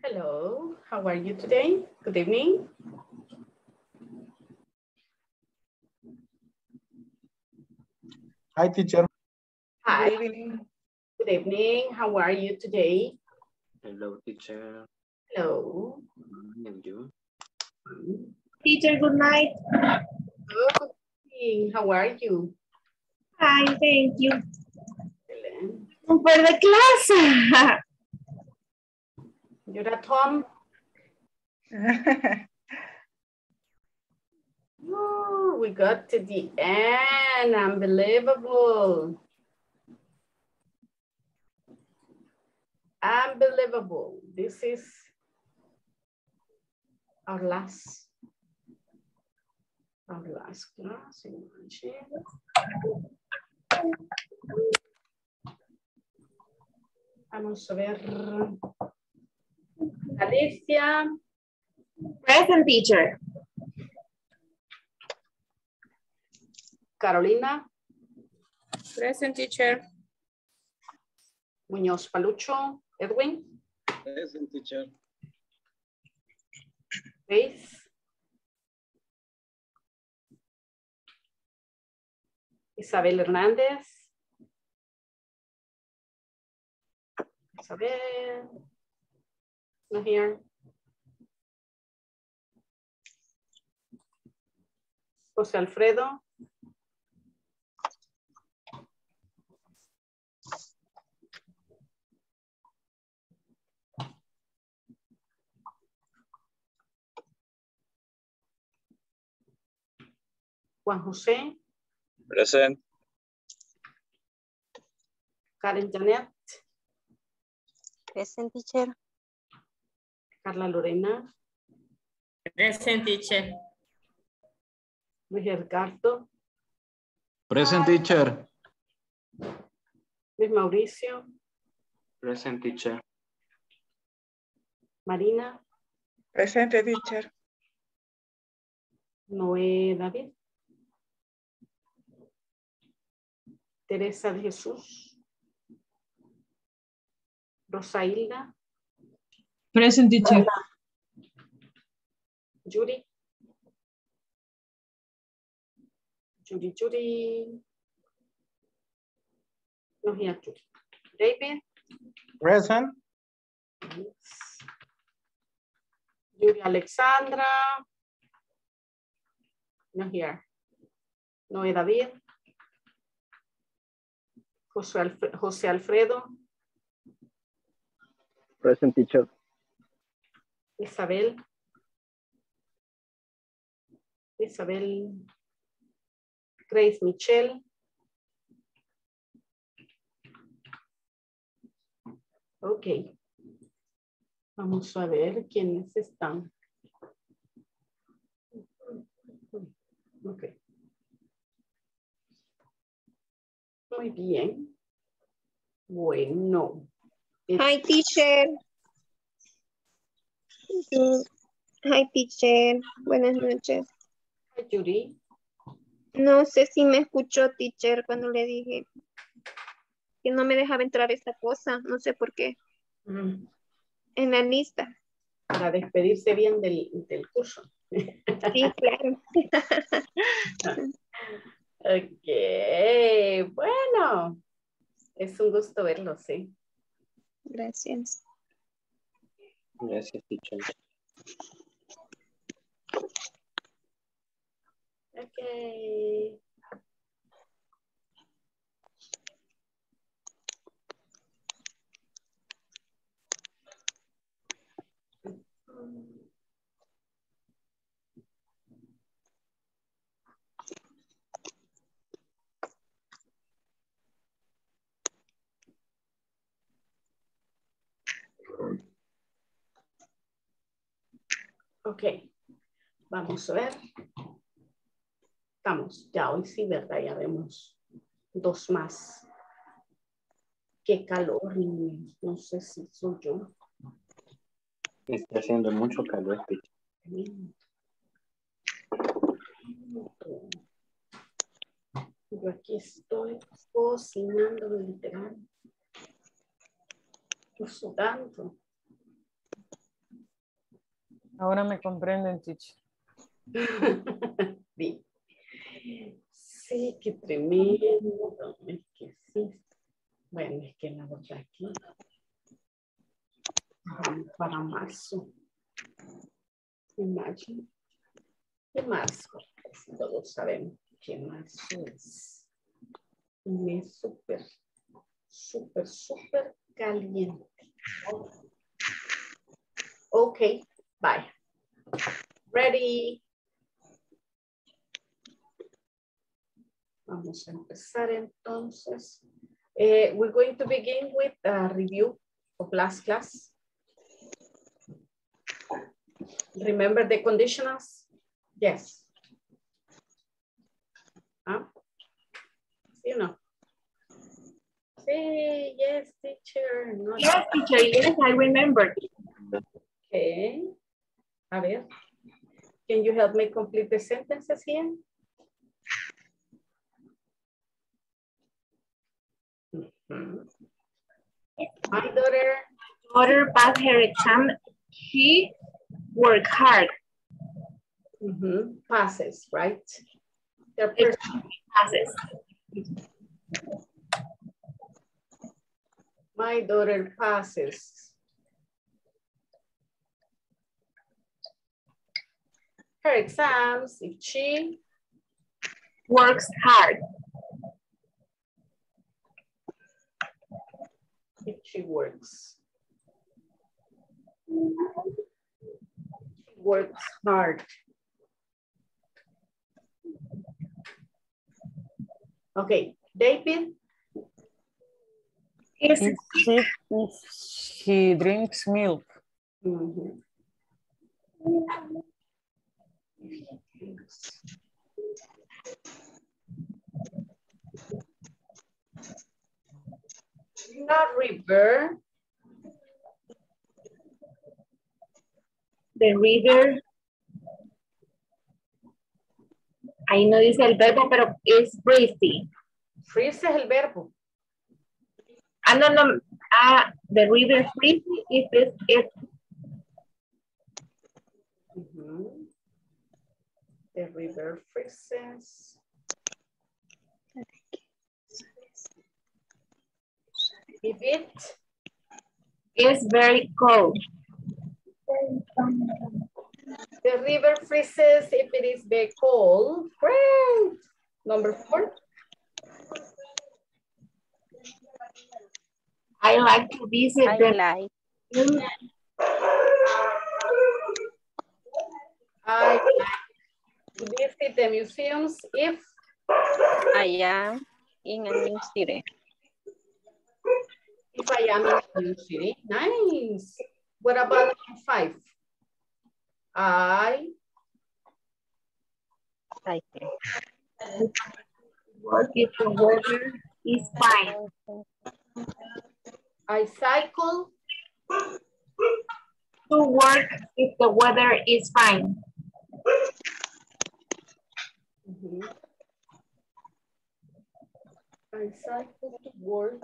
Hello, how are you today? Good evening. Hi, teacher. Hi. Good evening. Good evening. How are you today? Hello, teacher. Hello. And you? Teacher, good night. Good evening. How are you? Hi, thank you. Excellent. Super de clase. You're at home? Oh, we got to the end. Unbelievable. Unbelievable. This is our last class. Vamos a ver. Alicia. Present, teacher. Carolina. Present, teacher. Muñoz Palucho. Edwin. Present, teacher. Grace. Isabel Hernández. Isabel. Not here. José Alfredo. Juan José. Present. Karen Janet. Present, teacher. Carla Lorena. Present, teacher. Luis Ricardo. Present, teacher. Luis Mauricio. Present, teacher. Marina. Present, teacher. Noé David. Teresa de Jesús. Rosa Hilda. Present, teacher. Yuri. Yuri. No here, Yuri. David. Present. Yuri Alexandra. No here. Noé David. José Alfredo. Present, teacher. Isabel. Grace Michelle. Ok. Vamos a ver quiénes están. Ok. Muy bien. Bueno. Hi, teacher. Hi, teacher. Buenas noches. Hi, Yuri. No sé si me escuchó, teacher, cuando le dije que no me dejaba entrar esta cosa. No sé por qué. En la lista. Para despedirse bien del curso. Sí, claro. Ok. Bueno. Es un gusto verlo, sí. Gracias. Gracias, teacher. Ok. Ok. Vamos a ver. Estamos, ya hoy sí, ¿verdad? Ya vemos dos más. Qué calor, niños. No sé si soy yo. Está haciendo mucho calor, teacher. Yo aquí estoy cocinando mi, literal. Estoy sudando. Ahora me comprenden, teacher. Sí. Sí, qué tremendo. Es que sí. Bueno, es que la verdad aquí vamos para marzo. Imagine. Y marzo. Todos sabemos que marzo es un mes súper, súper, súper caliente. Ok, bye. Ready. Vamos a empezar entonces. We're going to begin with a review of last class. Remember the conditionals? Yes. ¿Ah? ¿Sí o no? Sí, yes, teacher. No, Yes, teacher, yes, I remember. okay. A ver. Can you help me complete the sentences here? Mhm. My Daughter passed her exam. She worked hard. passes, right? Their Passes. My daughter passes her exams if she Works hard. works. She works hard. Okay, David. Is sick if she drinks milk. Mhm. Not river. The river. Ahí no dice el verbo, pero es breezy. Freeze es el verbo. Ah, no, no. Ah, the river breezy is Mhm. The river freezes. If it is very cold. The river freezes if it is very cold. Great. Number 4. I like to visit I I like to visit the museums if I am in a new city. If I am in a new city. Nice. What about 5? I work if the weather is fine. I cycle To work if the weather is fine. I cycle to work.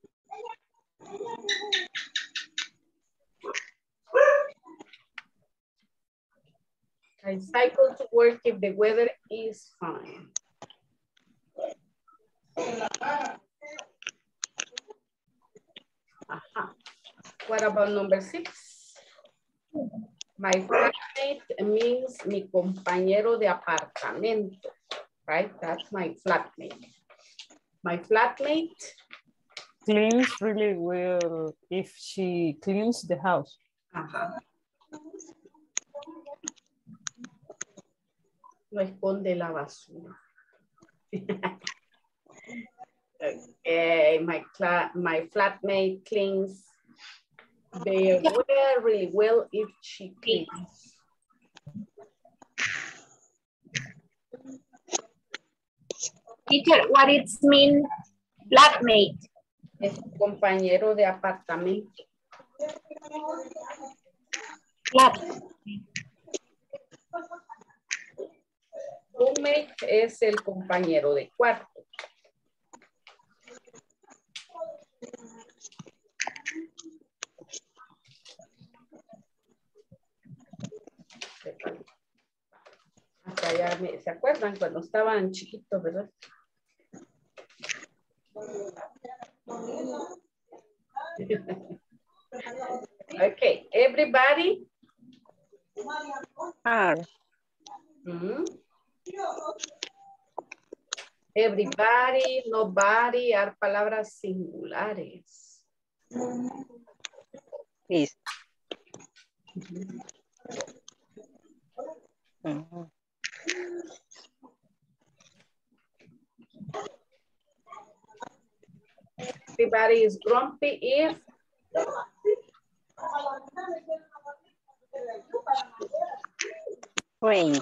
I cycle to work if the weather is fine. What about number 6? My flatmate means mi compañero de apartamento, right? That's my flatmate. My flatmate cleans really well if she cleans the house. No esconde la basura. Okay, my flatmate cleans very well, really well if she cleans. Teacher, what it mean flatmate? Es compañero de apartamento. Roommate es el compañero de cuarto. ¿Se acuerdan cuando estaban chiquitos, verdad? Okay, everybody. Everybody, nobody, are palabras singulares. Is. Everybody is grumpy if Rain.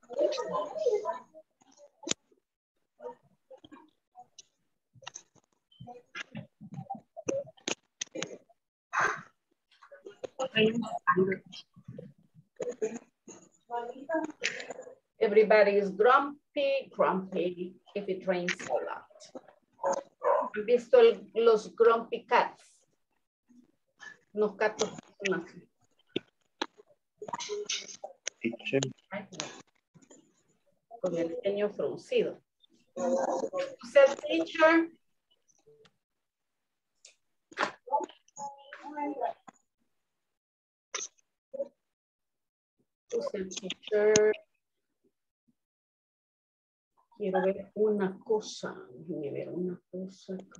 everybody is grumpy if it rains a lot. ¿Han visto los grumpy cats? Los gatos con el ceño fruncido. Said teacher. Teacher. Quiero ver una cosa. Déjenme ver una cosa acá.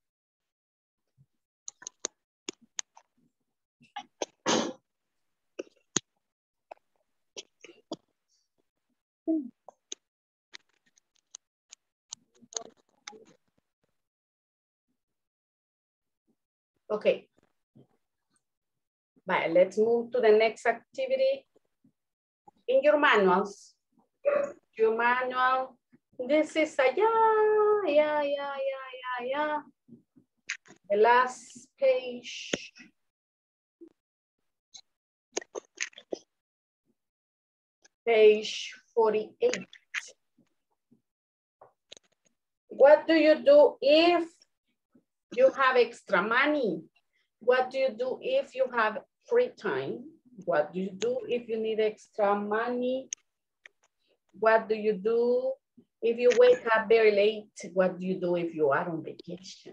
Okay. Right, let's move to the next activity. In your manuals, this is the last page. Page 48. What do you do if you have extra money? What do you do if you have free time? What do you do if you need extra money? What do you do if you wake up very late? What do you do if you are on vacation?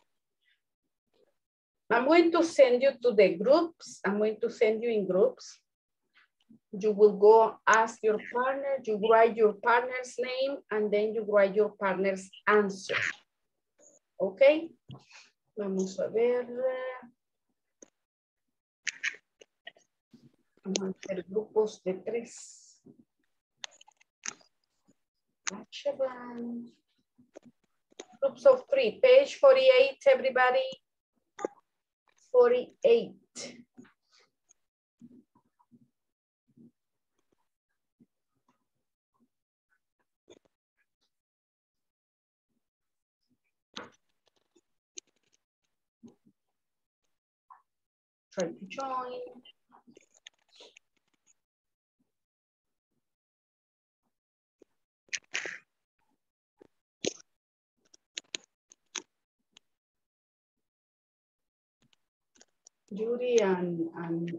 I'm going to send you to the groups. I'm going to send you in groups. You will go ask your partner, you write your partner's name, and then you write your partner's answer. Okay? Vamos a ver. Vamos a hacer grupos de 3. Groups of 3. Page 48, everybody. 48. Try to join. Judy and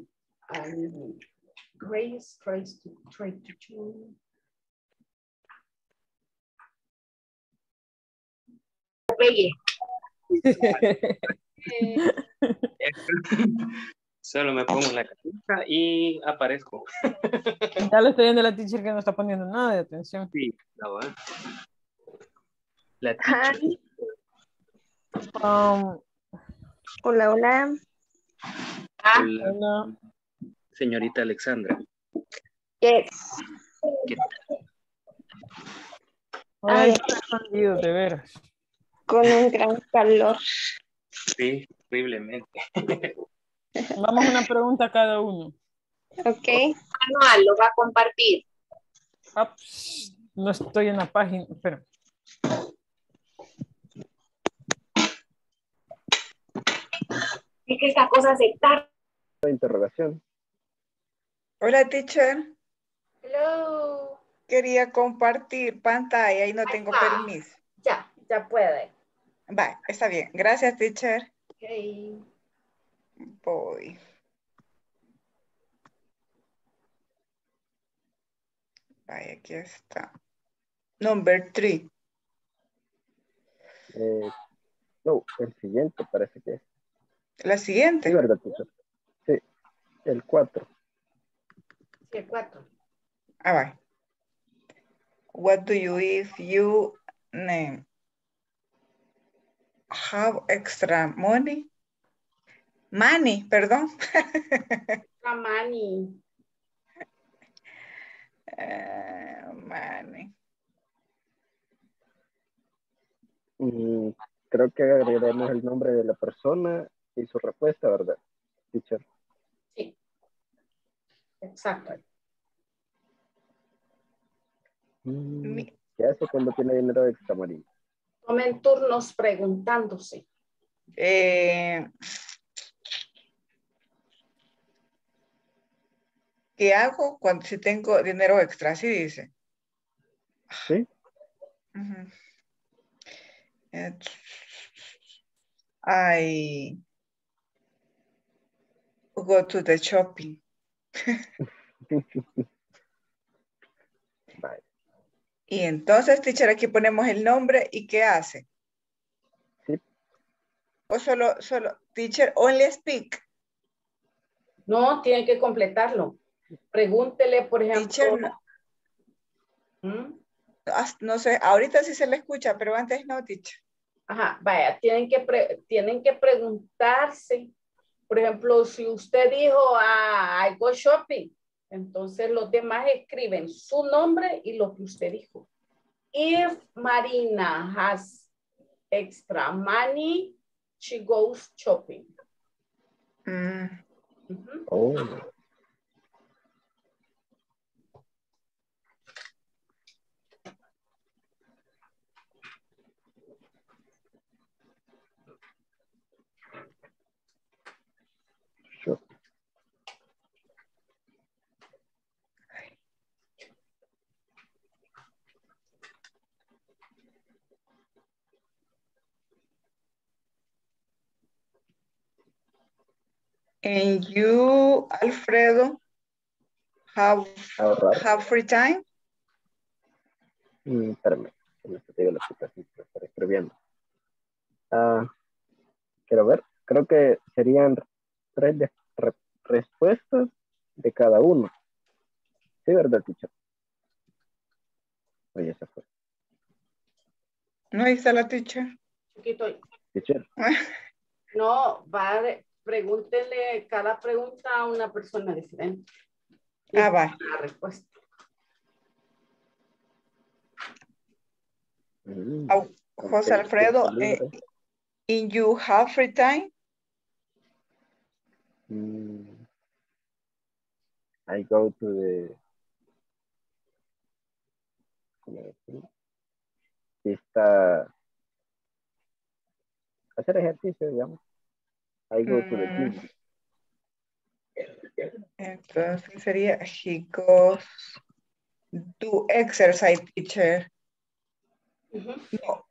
Grace tries to join. Solo me pongo la carita y aparezco. Ya le estoy viendo a la teacher que no está poniendo nada de atención. Sí, la teacher. Hola, hola. Hola. Señorita Alexandra. Yes. Ay, estoy escondido, de veras. Con un gran calor. Sí, horriblemente. Vamos a una pregunta a cada uno. Ok. Manual, lo va a compartir. Ups, no estoy en la página, espera. Es que esta cosa se tarda. Interrogación. Hola, teacher. Hello. Quería compartir pantalla y no tengo permiso. Ya puede. Va, está bien. Gracias, teacher. Okay. Voy. Vaya, aquí está. Number 3. No, el siguiente parece que es. La siguiente. Sí, ¿verdad, teacher? Sí, el 4. Sí, el 4. Ah, va. What do you if you have extra money? Money, perdón. Money. Money. Creo que agregaremos el nombre de la persona y su respuesta, ¿verdad, teacher? Sí. Exacto. ¿Qué hace cuando tiene dinero extra, María? Tomen turnos preguntándose. ¿Qué hago cuando si tengo dinero extra? Así dice. Sí. I go to the shopping. Vale. Y entonces, teacher, aquí ponemos el nombre y ¿qué hace? Sí. O solo, teacher, only speak. No, tienen que completarlo. Pregúntele, por ejemplo. Teacher, no sé, ahorita sí se le escucha, pero antes no, teacher. Ajá, vaya, tienen que preguntarse. Por ejemplo, si usted dijo, I go shopping, entonces los demás escriben su nombre y lo que usted dijo. If Marina has extra money, she goes shopping. Oh. Sure. And you, Alfredo, have free time? Espérame, me digo la aplicación que estoy escribiendo. Quiero ver, creo que serían 3 respuestas de cada uno. Sí, ¿verdad, teacher? Oye, se fue. No, ahí está la teacher. Teacher. No, pregúntele cada pregunta a una persona diferente. Va. La respuesta. José Alfredo, and you have free time? I go to the hacer ejercicio, digamos. I go to the gym. Entonces sería he goes to exercise, teacher. No.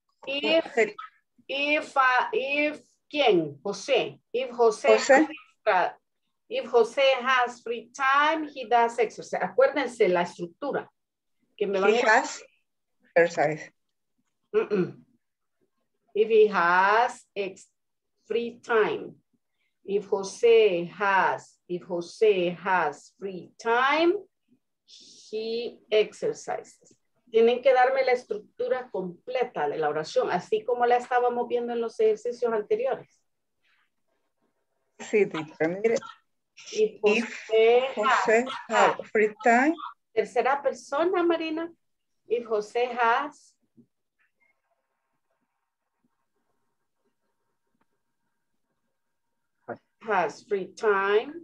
If ¿quién? José. If José has free time, he does exercise. Acuérdense la estructura. Que me he has exercise. If he has free time. If Jose has free time, he exercises. Tienen que darme la estructura completa de la oración, así como la estábamos viendo en los ejercicios anteriores. Sí, mire. If Jose has free time. Tercera persona, Marina. If Jose has free time,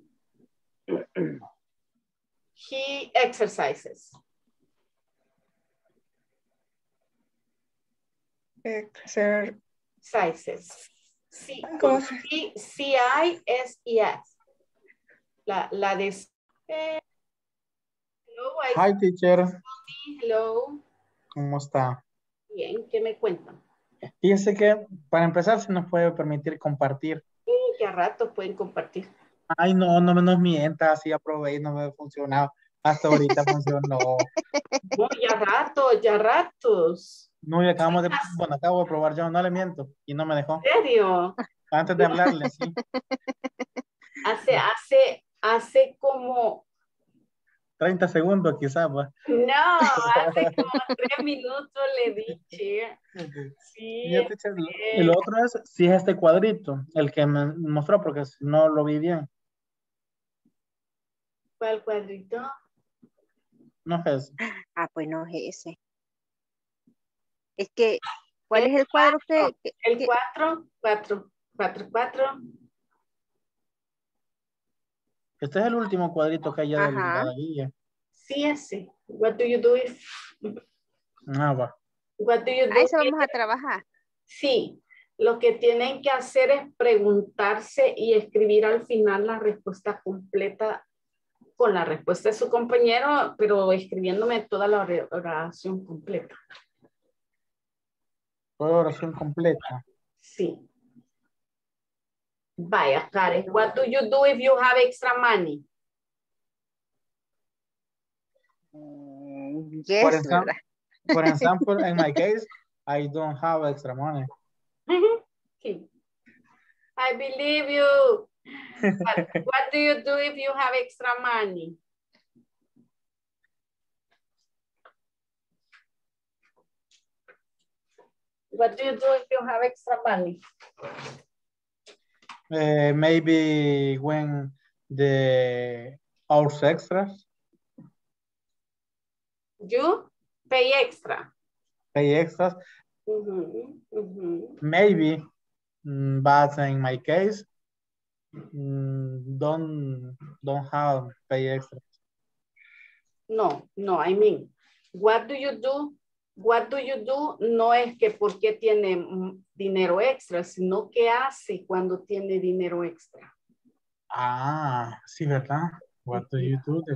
he exercises. Exercises. C-I-S-E-S. La de... Hello, Hi, teacher. Hello. ¿Cómo está? Bien, ¿qué me cuentan? Fíjese que, para empezar, se nos puede permitir compartir. ¿Qué rato pueden compartir? Ay, no nos mienta, así aprobé y no me funcionaba. Hasta ahorita funcionó. No, ya ratos. No, y acabo de probar yo, no le miento. Y no me dejó. ¿En serio? Antes de hablarle, sí. Hace como, 30 segundos quizás, pues. no, hace como 3 minutos le dije. Sí, Y el otro es, si es este cuadrito, el que me mostró, porque no lo vi bien. ¿cuál cuadrito? No es ese. Ah, pues no es ese. Es que, ¿cuál es el cuadro que? El 4. Este es el último cuadrito que hay ya de Ajá. la guía. Sí, ese. What do you do if? Ah, va. What do you do A eso if? vamos a trabajar. Sí, lo que tienen que hacer es preguntarse y escribir al final la respuesta completa con la respuesta de su compañero, pero escribiéndome toda la oración completa. Toda oración completa. Sí. Vaya, Karen, what do you do if you have extra money? Yes, ¿verdad? For example, in my case, I don't have extra money. Okay. I believe you. But what do you do if you have extra money? What do you do if you have extra money? Maybe when the hours extras, You pay extra. pay extras, maybe, but in my case, don't have pay extras. No, I mean, what do you do? What do you do? No es que porque tiene dinero extra, sino que hace cuando tiene dinero extra. Ah, sí, ¿verdad? What do you do?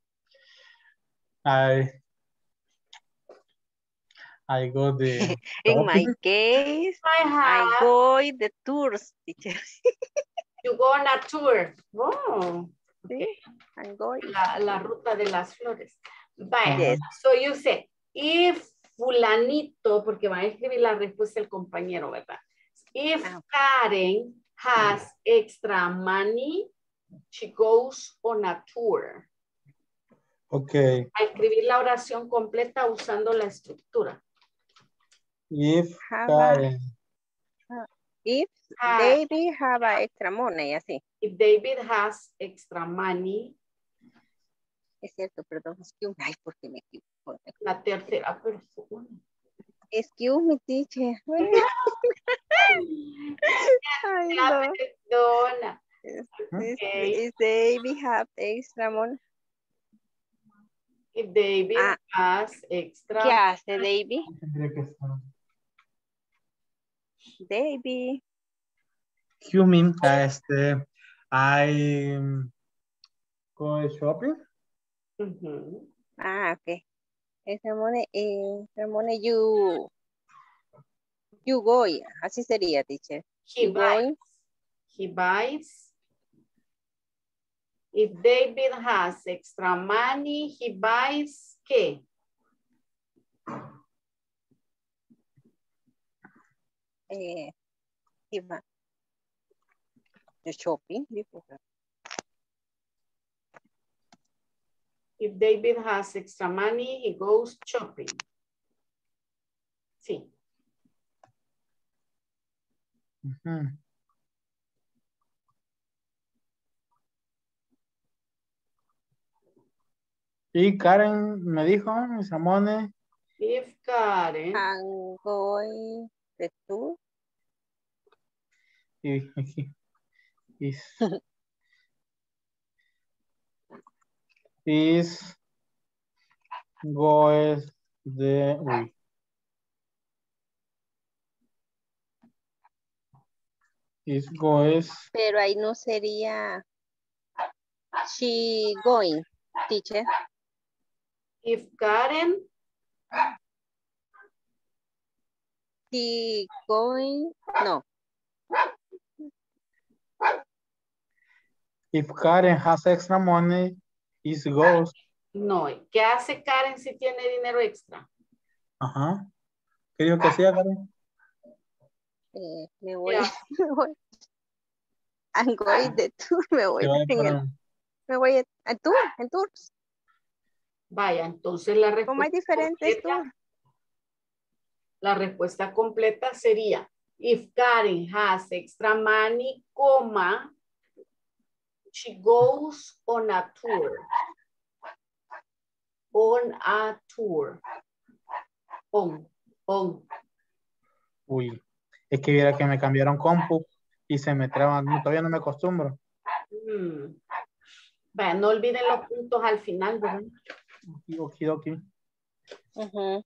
I go the In my case, I go the tours, teacher. You go on a tour. Oh, okay. I'm going. La ruta de las flores. Vaya. Yes. So you say, if fulanito, porque va a escribir la respuesta el compañero, ¿verdad? If Karen has extra money, she goes on a tour. Okay. A escribir la oración completa usando la estructura. If David have extra money, así. If David has extra money. Es cierto, perdón. Ay, porque me equivoco. La tercera persona. Excuse me, teacher. Ay, no. Perdona. Okay. Is David have extra money? If David has extra. ¿Qué hace David? David. You mean, I go shopping? Ah, ok. Extra money, you go, así sería, teacher. He buys. If David has extra money, he buys, ¿qué? He va. The shopping. If David has extra money, he goes shopping. Sí. Y Karen me dijo, mis amores. If Karen. I'm going to tour. Is goes the uy. Is goes. Pero ahí no sería she going, teacher. If Karen. She going, no. If Karen has extra money, it goes. No, ¿qué hace Karen si tiene dinero extra? Ajá. ¿Qué dijo que hacía, Karen? Me voy, Ya. me voy. I'm going de tour, Que vaya para... me voy a tour, en tours. Vaya, entonces la Como hay respuesta diferentes completa, tours. la respuesta completa sería, if Karen has extra money, comma, she goes on a tour. On a tour. On. Uy, es que viera que me cambiaron compu y se me traba, todavía no me acostumbro. Vaya, no olviden los puntos al final, ¿verdad? Okidoki. Ujú.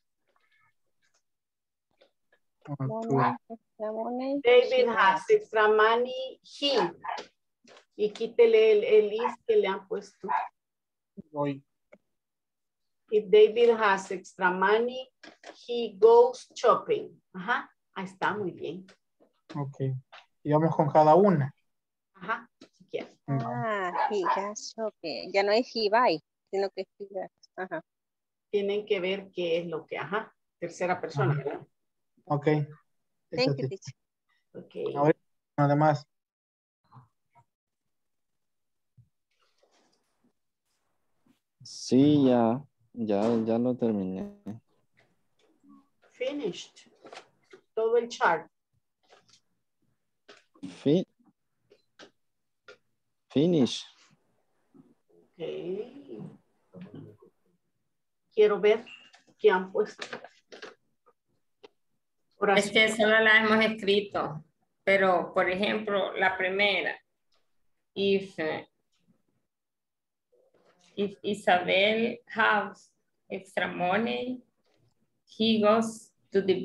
Money, David has extra money, he. Y quítele el is que le han puesto. Voy. If David has extra money, he goes shopping. Ajá, ahí está, muy bien. Ok. Y vamos con cada una. Ajá, si quieres. he has, okay. Ya no es he buy, sino que he has. Ajá. Tienen que ver qué es lo que, tercera persona, Ajá. ¿verdad? Ok. Thank you, teacher. Ok. Ahora, además. Sí, ya lo terminé. Finished. Todo el chart. Finish. Ok. Quiero ver qué han puesto. Es que solo la hemos escrito, pero por ejemplo, la primera, if Isabel has extra money, he goes to the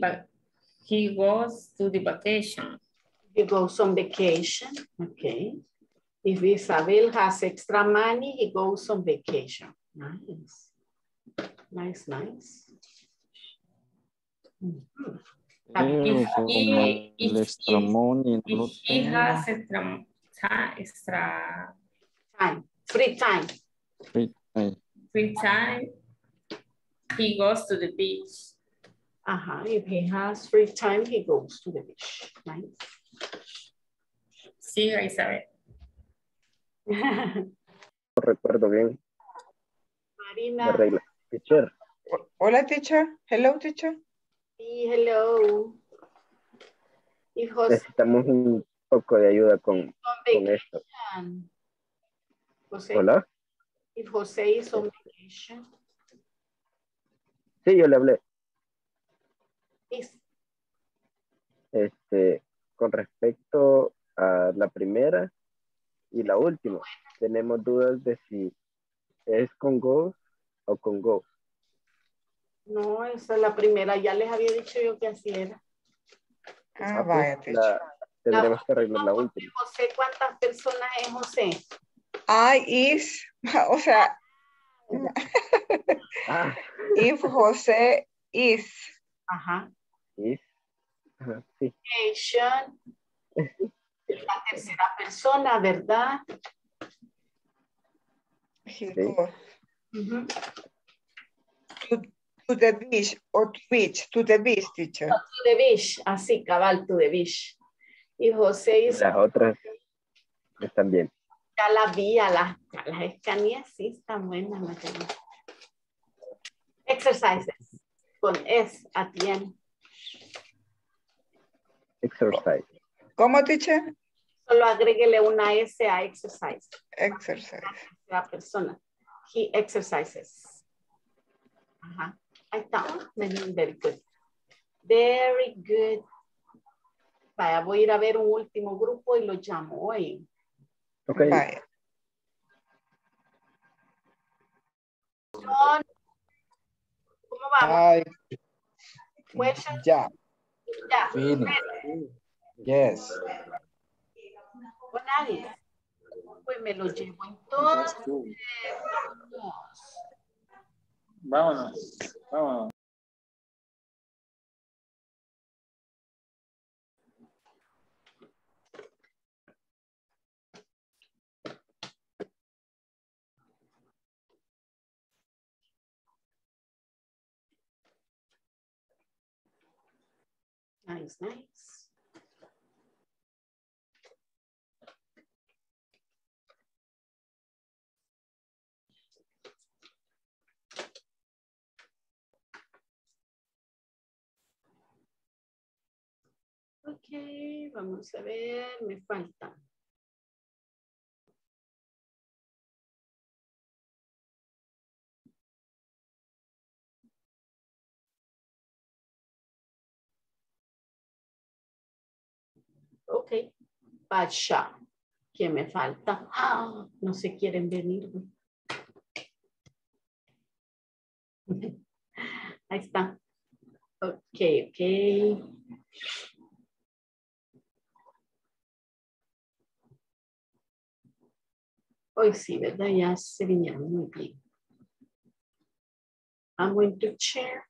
vacation. He goes on vacation. Okay. If Isabel has extra money, he goes on vacation. Nice. Nice. Pero como el extra money no lo If he tengo. has extra time, free time. Free time, he goes to the beach. If he has free time, he goes to the beach. Nice. Siga, Isabel. No recuerdo bien. Marina. La regla. Teacher. Hola, teacher. Hello, teacher. Hello. Necesitamos un poco de ayuda con esto. José. Hola. If José is on vacation. Sí, yo le hablé. Yes. Con respecto a la primera y la última, tenemos dudas de si es con go o con go. No, esa es la primera. Ya les había dicho yo que así era. Vaya, teacher. Tendremos que arreglar la última. José, ¿cuántas personas es José? Is, o sea, if José is. Ajá. Is. Ajá, sí. Vacation. La tercera persona, ¿verdad? He Sí. goes to the beach or to beach, to the beach, teacher. No, to the beach, así, cabal, to the beach. Y José hizo... Las otras están bien. Ya las vi, a las escaneé, sí, están buenas. Exercises, con S at the end. Exercise. ¿Cómo, teacher? Solo agréguele una S a exercise. Exercise. La persona. He exercises. Ajá. Ahí está. Very good. Very good. Vaya, voy a ir a ver un último grupo y lo llamo hoy. Ok. Vaya. ¿Cómo vamos? Hi. Ya. Finish. Yes. Con nadie. Pues me lo llevo entonces. Vámonos. Nice, nice. Ok, vamos a ver, me falta. Ok, Pasha. ¿Quién me falta? Ah, no se quieren venir. Ahí está. Ok, ok. Hoy sí, ¿verdad? Ya se vinieron muy bien. I'm going to share.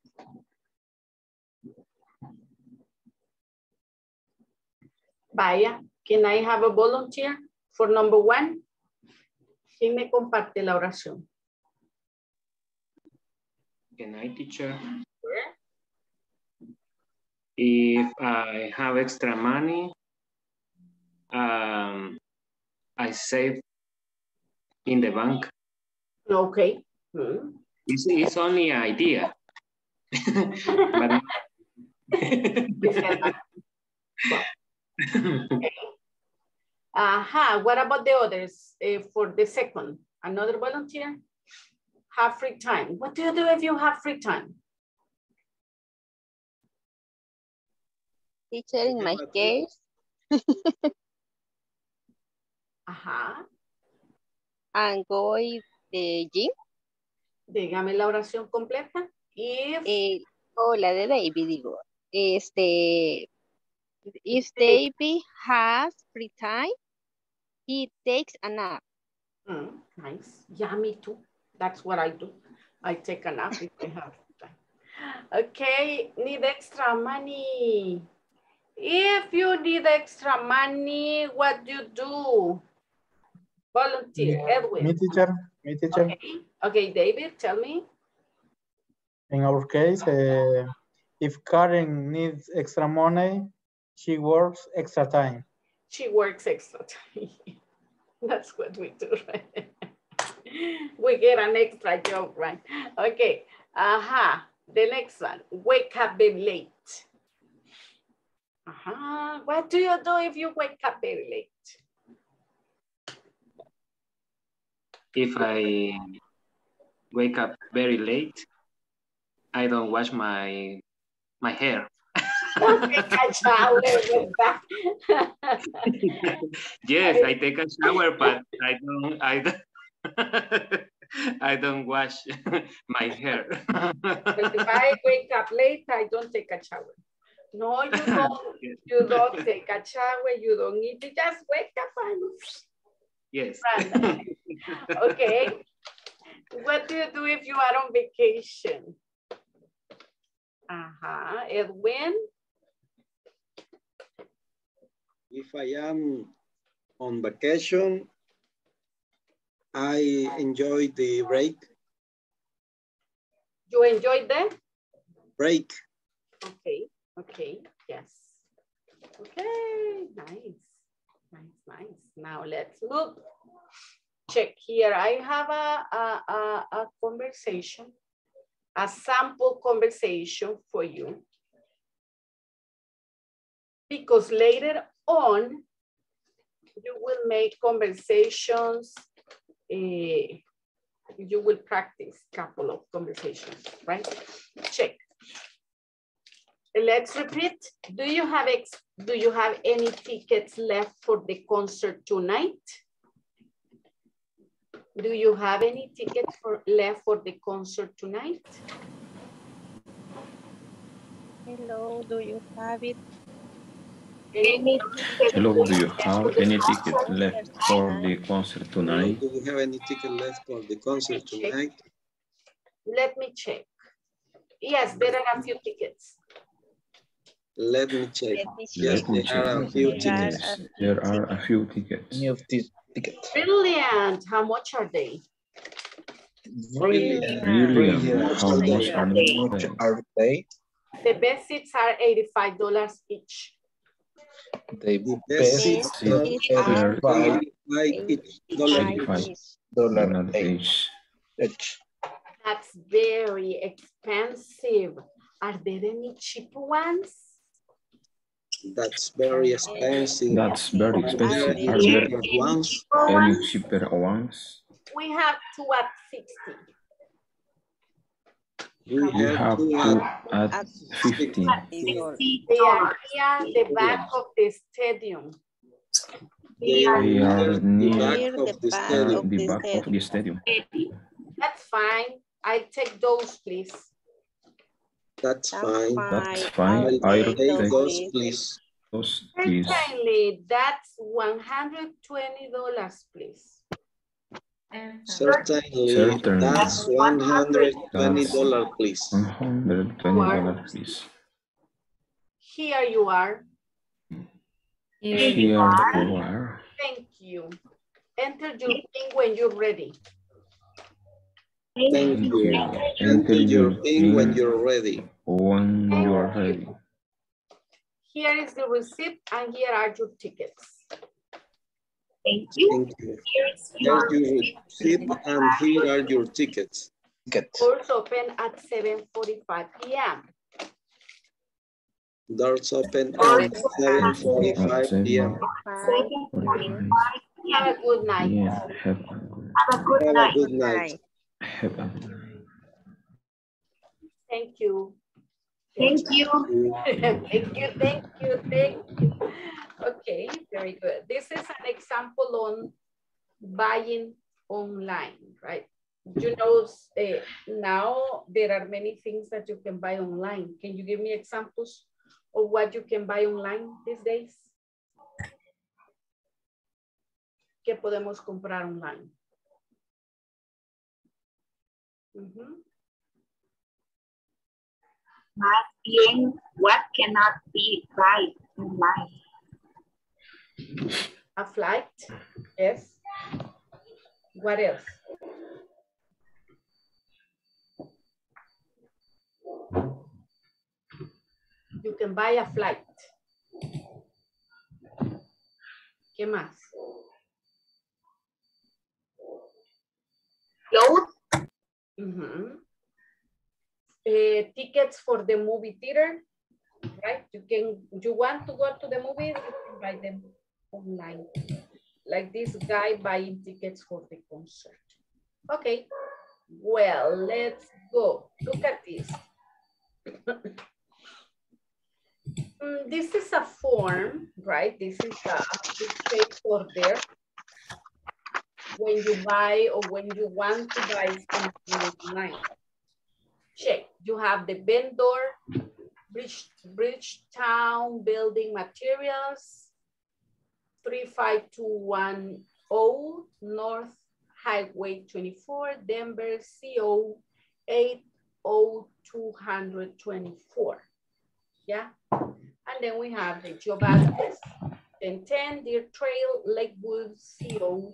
Vaya, can I have a volunteer for number 1? ¿Quién me comparte la oración? Can I, teacher? If I have extra money, I save in the bank. Okay. It's only an idea. But... What about the others for the second? Another volunteer? Have free time. What do you do if you have free time? Teacher, in my case. I'm going to the gym. Dígame la oración completa. If... la de David, digo. If David has free time, he takes a nap. Nice. Yeah, me too. That's what I do. I take a nap if I have time. Okay, need extra money. If you need extra money, what do you do? Volunteer, Edwin. Me, teacher. Me, teacher. Okay. Okay, David, tell me. In our case, if Karen needs extra money, she works extra time. She works extra time. That's what we do, right? We get an extra job, right? Okay. The next one. Wake up very late. What do you do if you wake up very late? If I wake up very late, I don't wash my hair. Take a shower with that. Yes, I take a shower, but I don't wash my hair. But if I wake up late, I don't take a shower. No, you don't. You don't take a shower. You don't need to just wake up and... Yes. Okay. What do you do if you are on vacation? Edwin? If I am on vacation, I enjoy the break. You enjoy the? Break. Okay, okay, yes. Okay, nice, nice, nice. Now let's move. Check here. I have a conversation, a sample conversation for you. Because later on, you will make conversations, you will practice a couple of conversations, right? Check. Let's repeat. Do you have any tickets left for the concert tonight? Do you have any tickets left for the concert tonight? Hello, do you have it? Hello, do you have any tickets left for the concert tonight? Do you have any ticket left for the concert tonight? Let me check. Yes, there are a few tickets. Let me check. Yes, there are a few tickets. There are a few tickets. Brilliant. How much are they? Brilliant. How much are they? The best seats are $85 each. The Best best seats are seats are $85 each. That's very expensive. Are there any cheap ones? That's very expensive. That's very expensive. Are Are there there cheaper ones? any cheaper ones? We have two at 60. We We have have two two at at 50. They are near the back of the stadium. They are are near the back of the stadium. the back of the stadium. That's fine. I'll take those, please. That's fine. That's fine. I'll I'll take take those, please. those, please. Certainly, that's $120, please. Certainly, that's $120, please. $120, please. Here you are. Here you are. Thank you. Enter your PIN when you're ready. Thank you. Enter your PIN when you're ready. When you're ready. Here is the receipt and here are your tickets. Thank you. Here's your receipt and here are your tickets. Doors open at 7:45 p.m. Doors open at 7:45 p.m. Have a good night. Yeah, have a good night. Have a good night. Thank you. Thank you. Thank you. Okay, very good. This is an example on buying online, right? You know, now there are many things that you can buy online. Can you give me examples of what you can buy online these days? ¿Qué podemos comprar online? Más bien, what cannot be buy online? A flight, yes. What else? You can buy a flight. ¿Qué más? Clothes. Tickets for the movie theater, right? You want to go to the movies, you can buy them online. Like this guy buying tickets for the concert. Okay, well, let's go. Look at this. This is a form, right? This is a shape order. When you buy or when you want to buy something online. Check. You have the vendor, Bridgetown Building Materials, 35210 North Highway 24, Denver, CO 80224. Yeah. And then we have the job address, 1010 Deer Trail, Lakewood, CO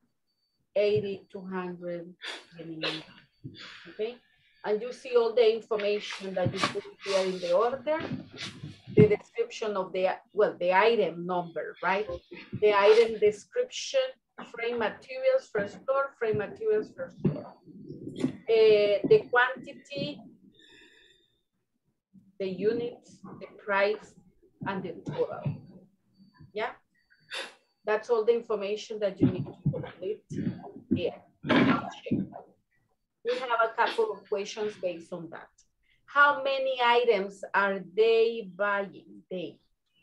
8200. Okay. And you see all the information that you put here in the order, the description of the item number, right? The item description, frame materials first floor, frame materials first floor. The quantity, the units, the price, and the total. Yeah? That's all the information that you need to complete here. We have a couple of questions based on that. How many items are they buying? They.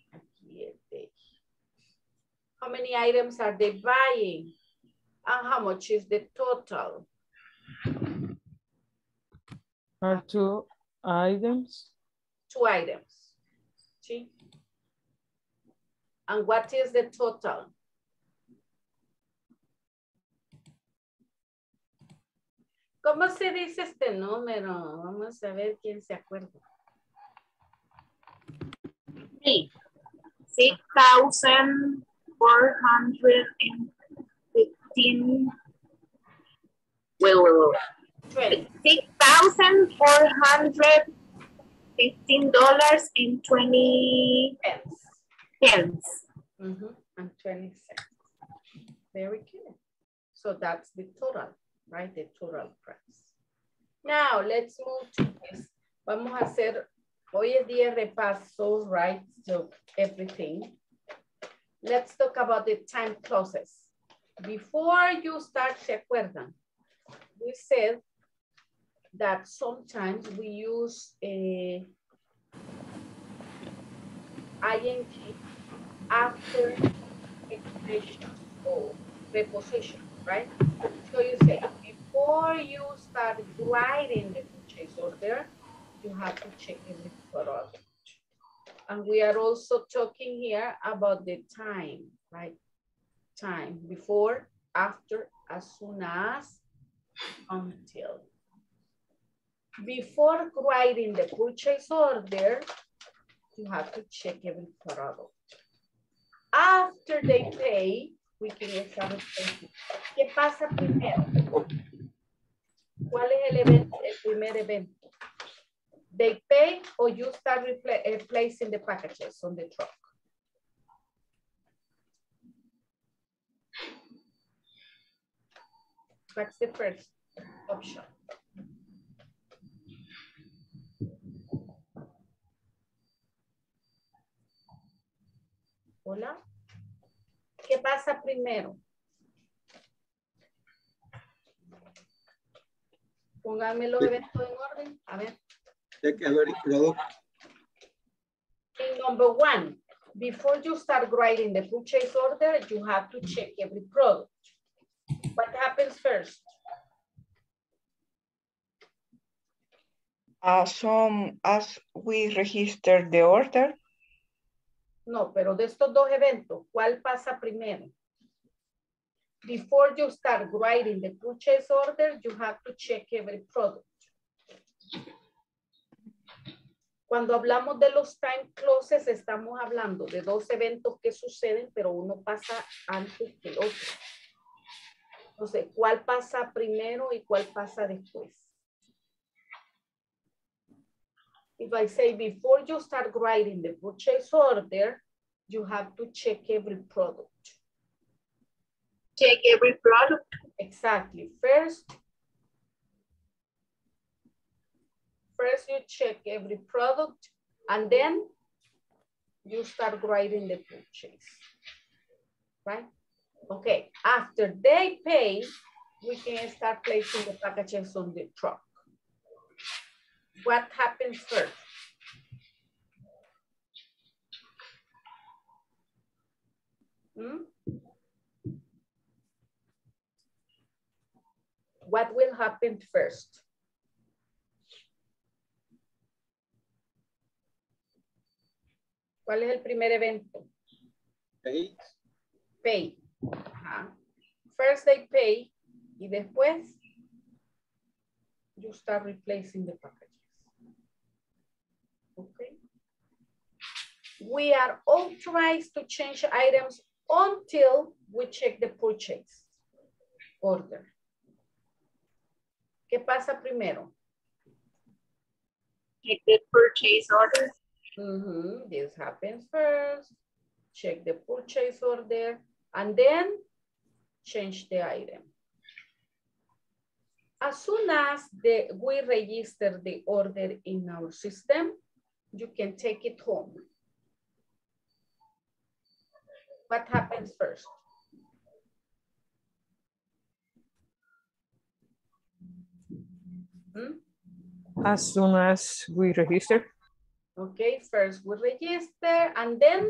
How many items are they buying? And how much is the total? Are 2 items? 2 items. See? And what is the total? ¿Cómo se dice este número? Vamos a ver quién se acuerda. 6,415. Wait. 6,415. $15.20. And 20 cents. Very good. So that's the total, right? The total price. Now, let's move to this. Vamos a hacer, hoy es día de repaso, right? So everything. Let's talk about the time clauses. Before you start, ¿se acuerdan? We said that sometimes we use a ing after expression or preposition, right? So you say, before you start writing the purchase order, you have to check every product. And we are also talking here about the time, right? Time, before, after, as soon as, until. Before writing the purchase order, you have to check every product. After they pay, we can start replacing. ¿Qué pasa primero? ¿Cuál es el evento, el primer evento? They pay or you start placing the packages on the truck? That's the first option. Hola. ¿Qué pasa primero? Pónganme los eventos en orden. A ver. Check every product. In number one, before you start writing the purchase order, you have to check every product. What happens first? As we register the order. No, pero de estos dos eventos, ¿cuál pasa primero? Before you start writing the purchase order, you have to check every product. Cuando hablamos de los time clauses, estamos hablando de dos eventos que suceden, pero uno pasa antes que el otro. Entonces, ¿cuál pasa primero y cuál pasa después? If I say before you start writing the purchase order, you have to check every product. Check every product. Exactly. First you check every product and then you start writing the purchase. Right? Okay. After they pay, we can start placing the packages on the truck. What happens first? What will happen first? ¿Cuál es el primer evento? Pay. Pay. First they pay y después you start replacing the packages. Okay. We are authorized to change items until we check the purchase order. ¿Qué pasa primero? Check the purchase order. This happens first. Check the purchase order and then change the item. As soon as we register the order in our system, you can take it home. What happens first? As soon as we register. Okay, first we register and then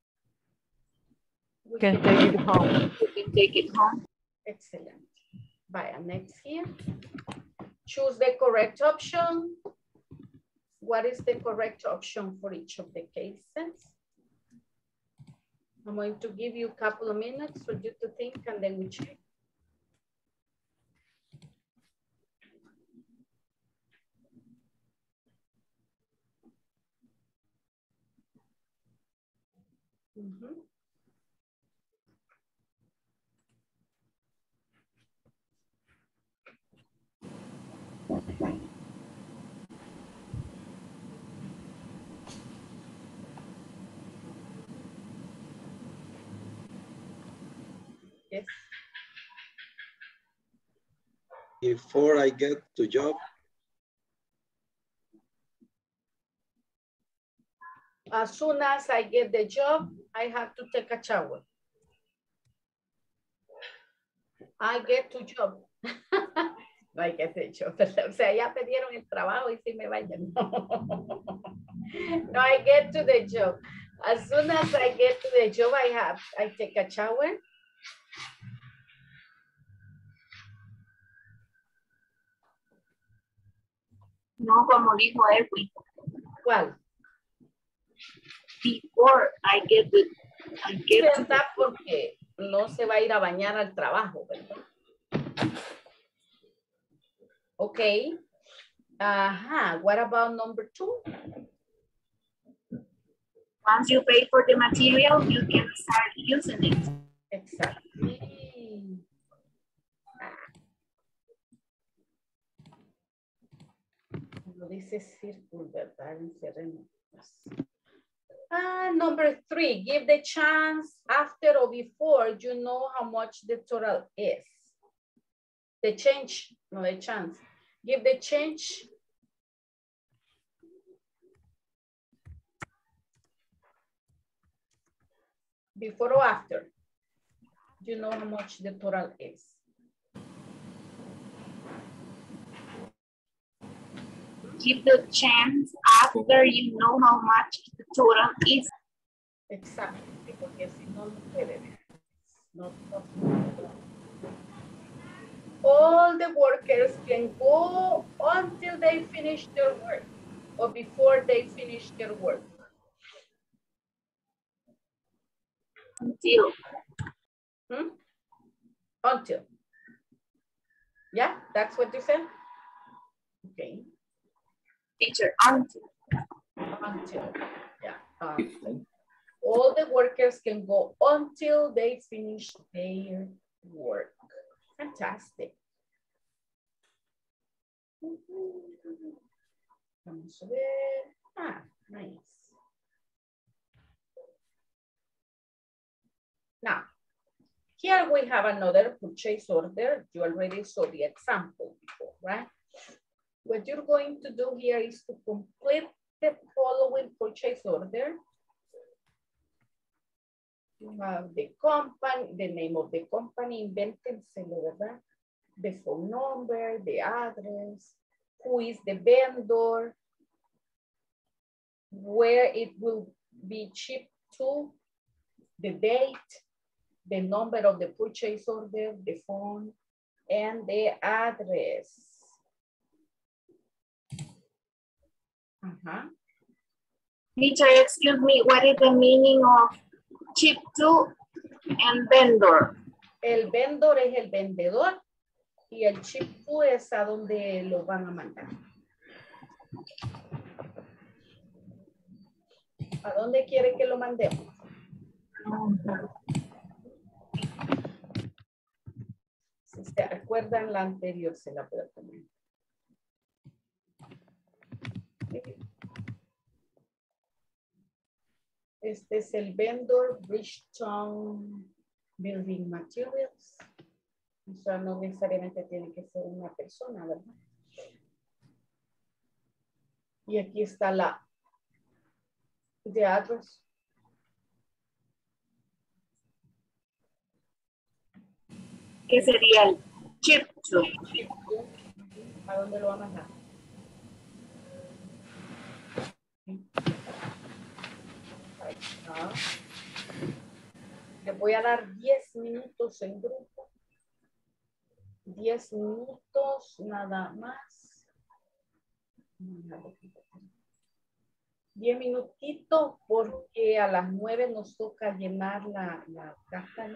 we can take it home. We can take it home. Excellent. By next here. Choose the correct option. What is the correct option for each of the cases? I'm going to give you a couple of minutes for you to think and then we check. Yes. Before I get to job. As soon as I get the job, I have to take a shower. I get to job. No hay que hacer job. O sea, ya pidieron el trabajo y si me vayan. No, I get to the job. As soon as I get to the job, I take a shower. No, como dijo Edwin. ¿Cuál? Before I get to ¿Verdad? Porque no se va a ir a bañar al trabajo, ¿verdad? Okay. What about number 2? Once you pay for the material, you can start using it. Exactly. Lo dice círculo, ¿verdad? Number 3, give the chance after or before you know how much the total is. The change, no the chance. Give the change. Before or after you know how much the total is. Give the chance after you know how much the total is. Exactly, porque si no, no puede. No. All the workers can go until they finish their work or before they finish their work. Until. Until. Yeah, that's what you said? Okay. Teacher, until. Until, yeah. All the workers can go until they finish their work. Fantastic. Vamos a ver. Nice. Now, here we have another purchase order. You already saw the example before, right? What you're going to do here is to complete the following purchase order. You have the company, the name of the company, invéntenselo, ¿verdad? The phone number, the address, who is the vendor, where it will be shipped to, the date, the number of the purchase order, the phone, and the address. Teacher, excuse me, what is the meaning of ship to and vendor? El vendor es el vendedor y el ship to es a donde lo van a mandar. ¿A dónde quiere que lo mandemos? Si se acuerdan la anterior, se la puedo poner. Este es el vendor Bridgetown Building Materials. O sea, no necesariamente tiene que ser una persona, ¿verdad? Y aquí está la de address. ¿Qué sería el ship to? ¿A dónde lo va a mandar? Ahí está. Le voy a dar 10 minutos en grupo. 10 minutos nada más. 10 minutitos porque a las 9 nos toca llenar la carta.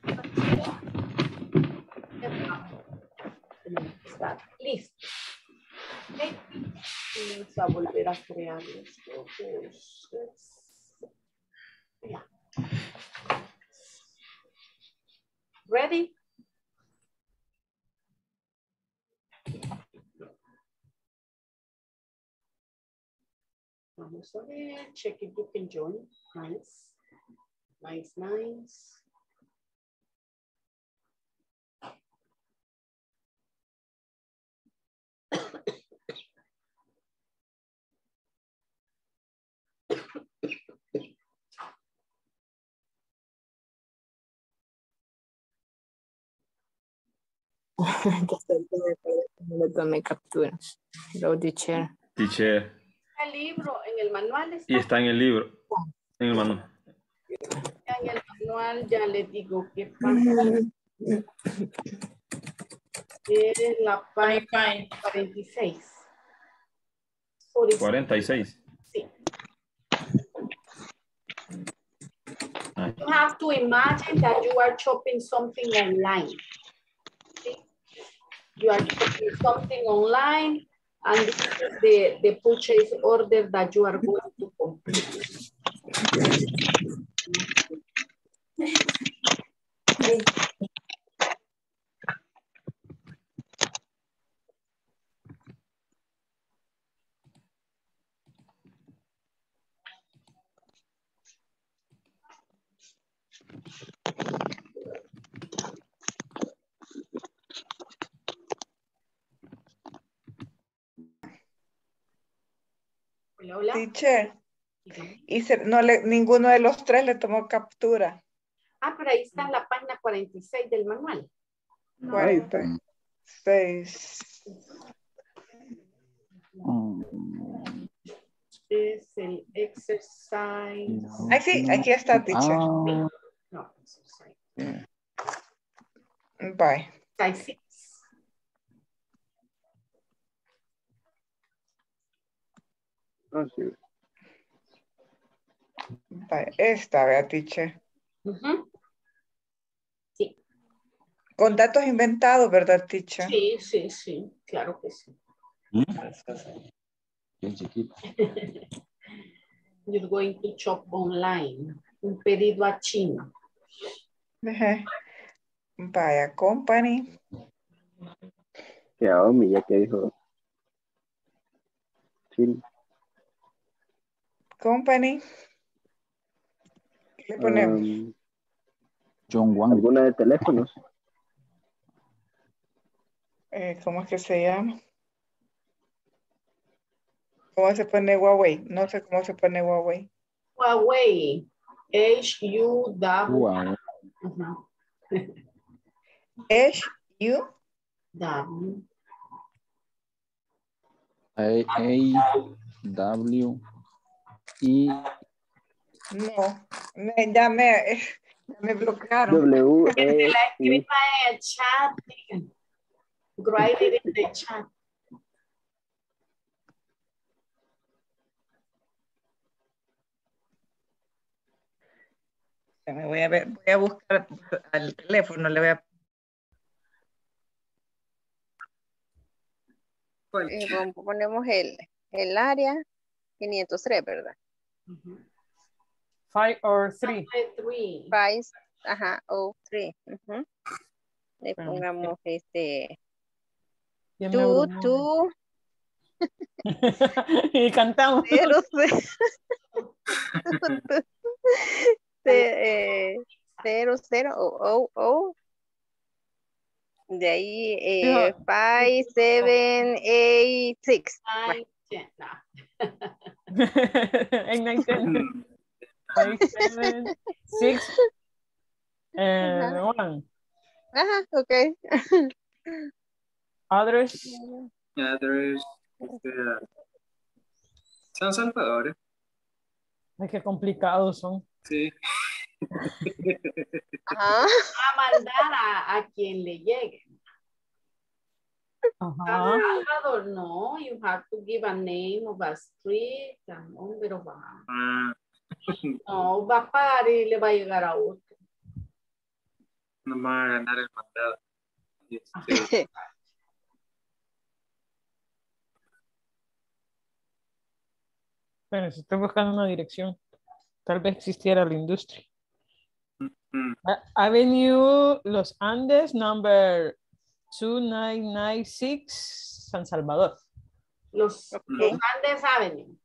Está listo. Okay. Vamos a volver a crear los grupos. Yeah. Ready? Vamos a ver, check if you can join. Nice. Nice, nice. No le tomé captura. Lo teacher. Teacher. El libro, en el manual está. Y está en el libro. En el manual. En el manual ya les digo qué pasa. Es la página 46. 46. Sí. Ay. You have to imagine that you are shopping something online. See? You are shopping something online, and this is the purchase order that you are going to complete. Hola, hola. Teacher. Y ninguno de los tres le tomó captura. Ah, pero ahí está en la página 46 del manual. 46. Es el exercise. Ay, sí, aquí está, teacher. No, exercise. Bye. Exercise 6. Oh, sí. Bye. Esta, vea, teacher. Sí. Con datos inventados, ¿verdad, teacher? Sí, sí, sí, claro que sí. Bien chiquito. You're going to shop online. Un pedido a China. Vaya, company. Xiaomi, ya que dijo. Sí. Company. ¿Qué le ponemos? John Wang. ¿Alguna de teléfonos? ¿Cómo es que se llama? ¿Cómo se pone Huawei? No sé cómo se pone Huawei. Huawei. H-U-W. Huawei. H-U. W. A-W-I. No, ya me bloquearon. Que te la escriba en el chat. Write it in the chat. Me voy a buscar al teléfono, le voy a... Ponemos el área 503, ¿verdad? 5 or 3. 5, ajá, o 3. Le pongamos tú. Y cantamos. 0, 0, o. De ahí 5, 7, 8, 6. 9, 10. No. 8, 9, 10. 5, 7, 6, and 1. Ajá, ok. Address. Address. San Salvador. Ay, qué complicados son. Sí. Ajá. A mandar a quien le llegue. Ajá. Salvador, no, you have to give a name of a street, a nombre of a... No, va a pagar y le va a llegar a otro. No va a ganar el mandado. Pero si estoy buscando una dirección, tal vez existiera la industria. Avenue Los Andes, number 2996, San Salvador. Los Andes Avenue.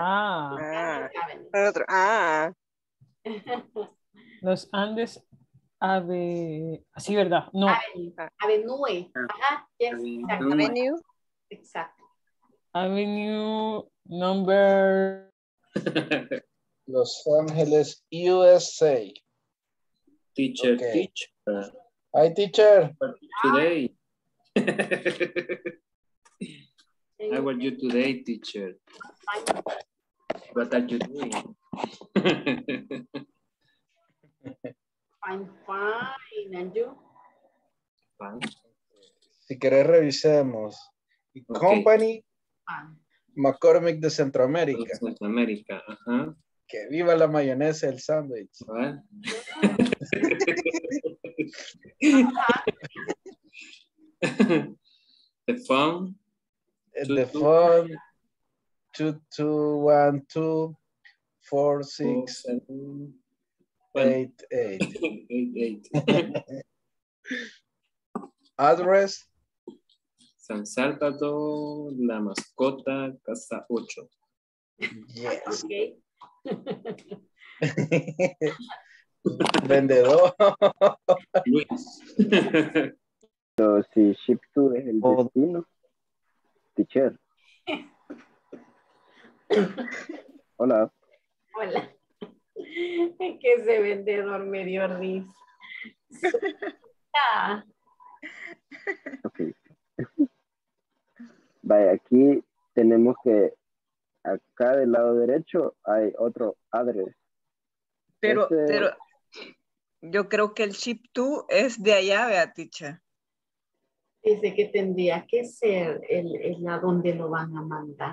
Otro. Los Andes Sí, ¿verdad? No. Avenue. Ajá, yes, exacto. Avenue. Exacto. Avenue number. Los Ángeles, USA. Teacher, Okay. teacher. Hi, teacher. Today. How are you today, teacher? What are you doing? I'm fine. And you? Fine. Si querés, revisemos. Company McCormick de Centroamérica. Centroamérica, ajá. Que viva la mayonesa del sándwich. The phone. The phone 2212-4688. Address. San Salvador, La Mascota, Casa 8. Yes. Okay. Vendedor. Luis. Pero si ship to es el destino, teacher. Hola. Hola. Es que ese vendedor me dio risa. Ok. Vaya, aquí tenemos que acá del lado derecho hay otro address. Pero yo creo que el ship to es de allá, vea, teacher. Dice que tendría que ser el a donde lo van a mandar.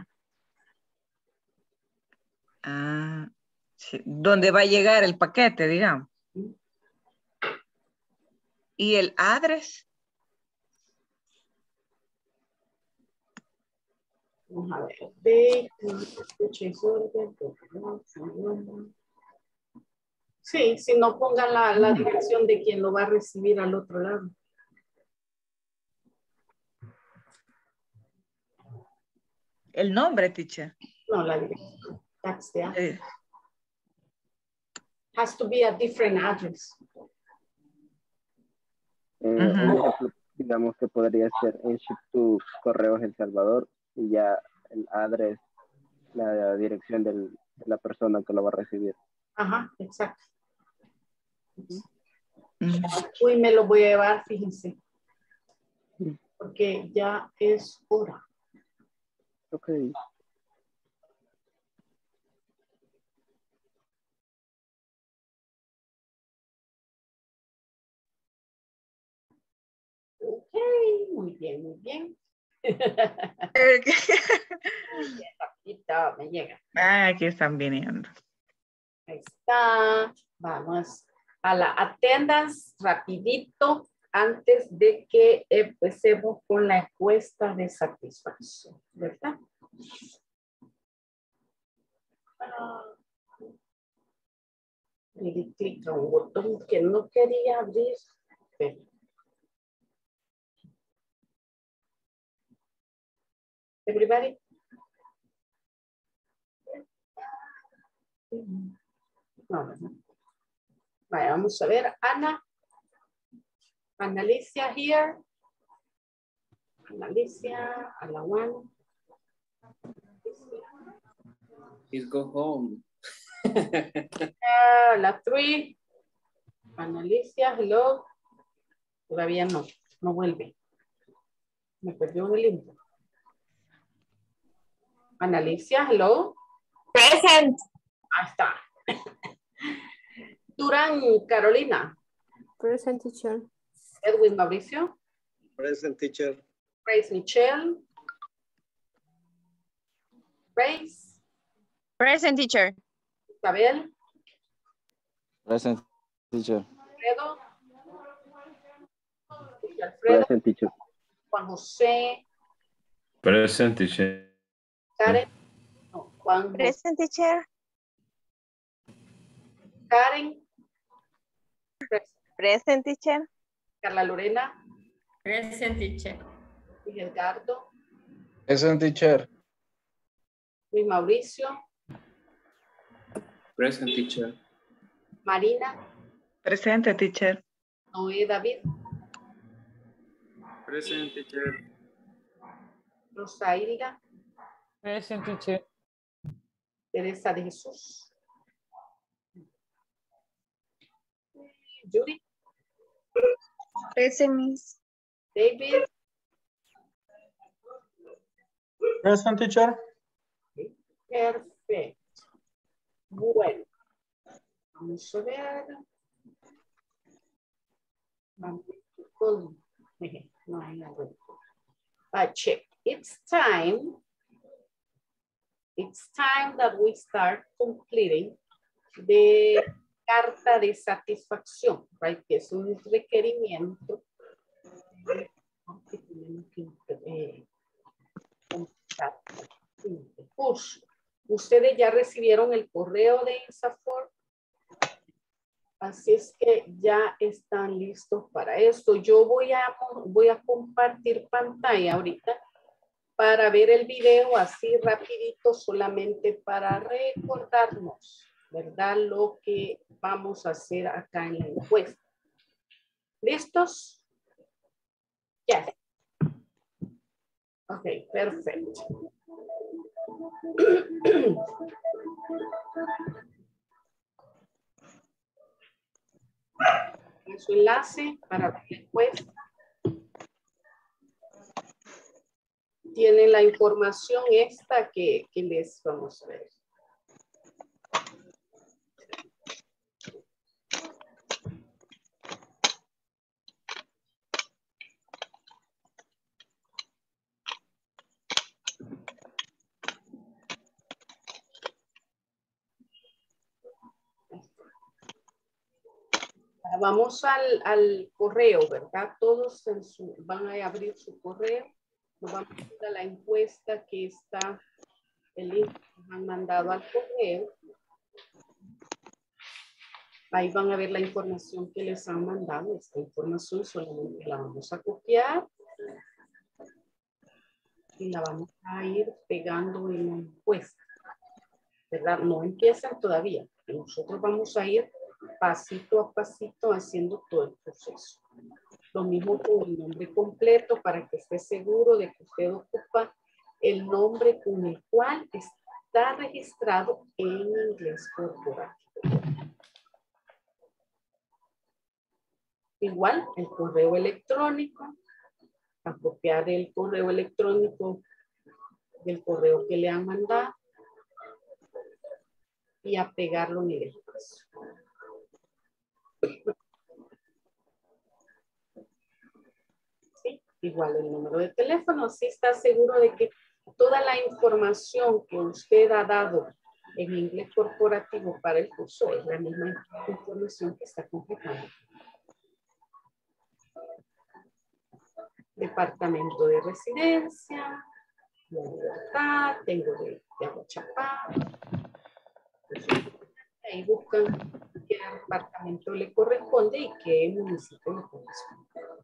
Ah, sí. ¿Dónde va a llegar el paquete, digamos? ¿Y el address? Vamos a ver. Sí, si no pongan la dirección de quien lo va a recibir al otro lado. El nombre, teacher. No, la dirección. That's the address. Has to be a different address. Un ejemplo, digamos que podría ser en ship to Correos El Salvador y ya el address, la dirección de la persona que lo va a recibir. Ajá, exacto. Uy, me lo voy a llevar, fíjense. Porque ya es hora. Ok. Ok, muy bien, muy bien. Rapidito, me llega. Ah, aquí están viniendo. Ahí está. Vamos a la attendance rapidito antes de que empecemos con la encuesta de satisfacción, ¿verdad? Le clic a un botón que no quería abrir. Pero everybody. No. Vaya, vamos a ver. Ana. Alicia here. Alicia, a la one. Please go home. La three. Alicia, hello. Todavía no vuelve. Me perdió el link. Alicia, hello. Present. Ahí está. Durán Carolina. Present, teacher. Edwin Mauricio. Present, teacher. Grace Michelle. Grace. Present, teacher. Isabel. Present, teacher. Alfredo. Alfredo. Present, teacher. Juan José. Present, teacher. Karen. No, Juan. Present, teacher. Karen. Present, teacher. Carla Lorena. Present, teacher. Miguel Gardo. Present, teacher. Luis Mauricio. Present, teacher. Marina. Presente, teacher. Noé David. Present, teacher. Rosailda. Present, teacher. Teresa de Jesús. Judy. Present, Miss. David. Present, teacher. Perfecto. Bueno. Vamos a ver. Vamos con... No hay nada. Check. It's time that we start completing the carta de satisfacción, right? Que es un requerimiento que tenemos que completar. Push. Ustedes ya recibieron el correo de INSAFORP. Así es que ya están listos para esto. Yo voy a compartir pantalla ahorita para ver el video así rapidito, solamente para recordarnos, ¿verdad? Lo que vamos a hacer acá en la encuesta. ¿Listos? Yes. Ok, perfecto. Su enlace para la encuesta. Tienen la información esta que les vamos a ver. Vamos al correo, ¿verdad? Todos van a abrir su correo. Nos vamos a ir a la encuesta que está, el link que nos han mandado al correo. Ahí van a ver la información que les han mandado. Esta información solamente la vamos a copiar. Y la vamos a ir pegando en la encuesta. ¿Verdad? No empiezan todavía. Nosotros vamos a ir pasito a pasito haciendo todo el proceso. Lo mismo con el nombre completo para que esté seguro de que usted ocupa el nombre con el cual está registrado en inglés corporativo. Igual el correo electrónico, a copiar el correo electrónico del correo que le han mandado y a pegarlo en el espacio. Sí, igual el número de teléfono, si está seguro de que toda la información que usted ha dado en inglés corporativo para el curso es la misma información que está completando. Departamento de residencia, La Libertad, tengo de Aguachapán. Ahí buscan qué departamento le corresponde y qué municipio le corresponde.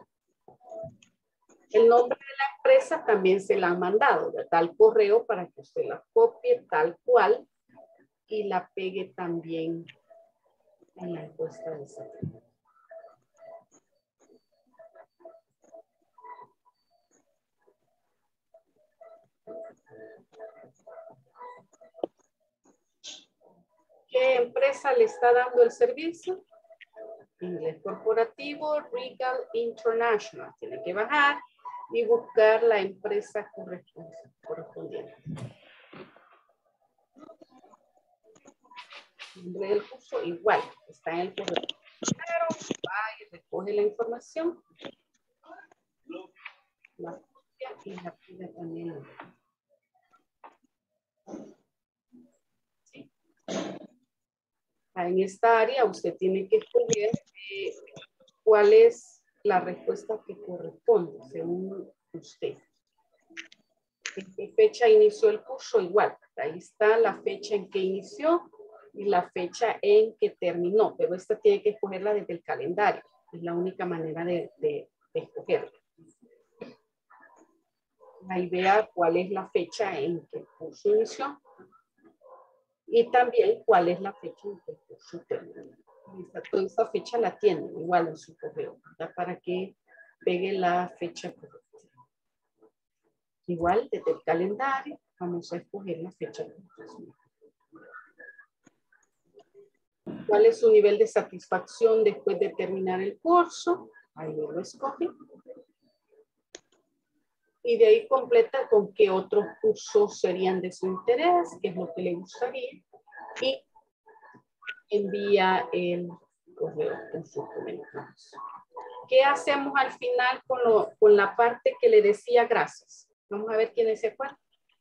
El nombre de la empresa también se la han mandado, de tal correo para que usted la copie tal cual y la pegue también en la encuesta de salud. ¿Qué empresa le está dando el servicio? Inglés corporativo, Regal International. Tiene que bajar y buscar la empresa correspondiente. El nombre del curso igual, está en el correo. Pero va y recoge la información. La copia y la pide también. ¿Sí? En esta área usted tiene que escoger cuál es la respuesta que corresponde según usted. ¿En qué fecha inició el curso? Igual, ahí está la fecha en que inició y la fecha en que terminó, pero esta tiene que escogerla desde el calendario. Es la única manera de escogerla. Ahí vea cuál es la fecha en que el curso inició y también cuál es la fecha en que el curso terminó. Toda esta fecha la tienen igual en su correo, ¿verdad? Para que pegue la fecha correcta. Igual desde el calendario vamos a escoger la fecha correcta. ¿Cuál es su nivel de satisfacción después de terminar el curso? Ahí lo escoge. Y de ahí completa con qué otros cursos serían de su interés, qué es lo que le gustaría. Y envía el correo con sus comentarios. ¿Qué hacemos al final con la parte que le decía gracias? Vamos a ver quiénes se acuerdan.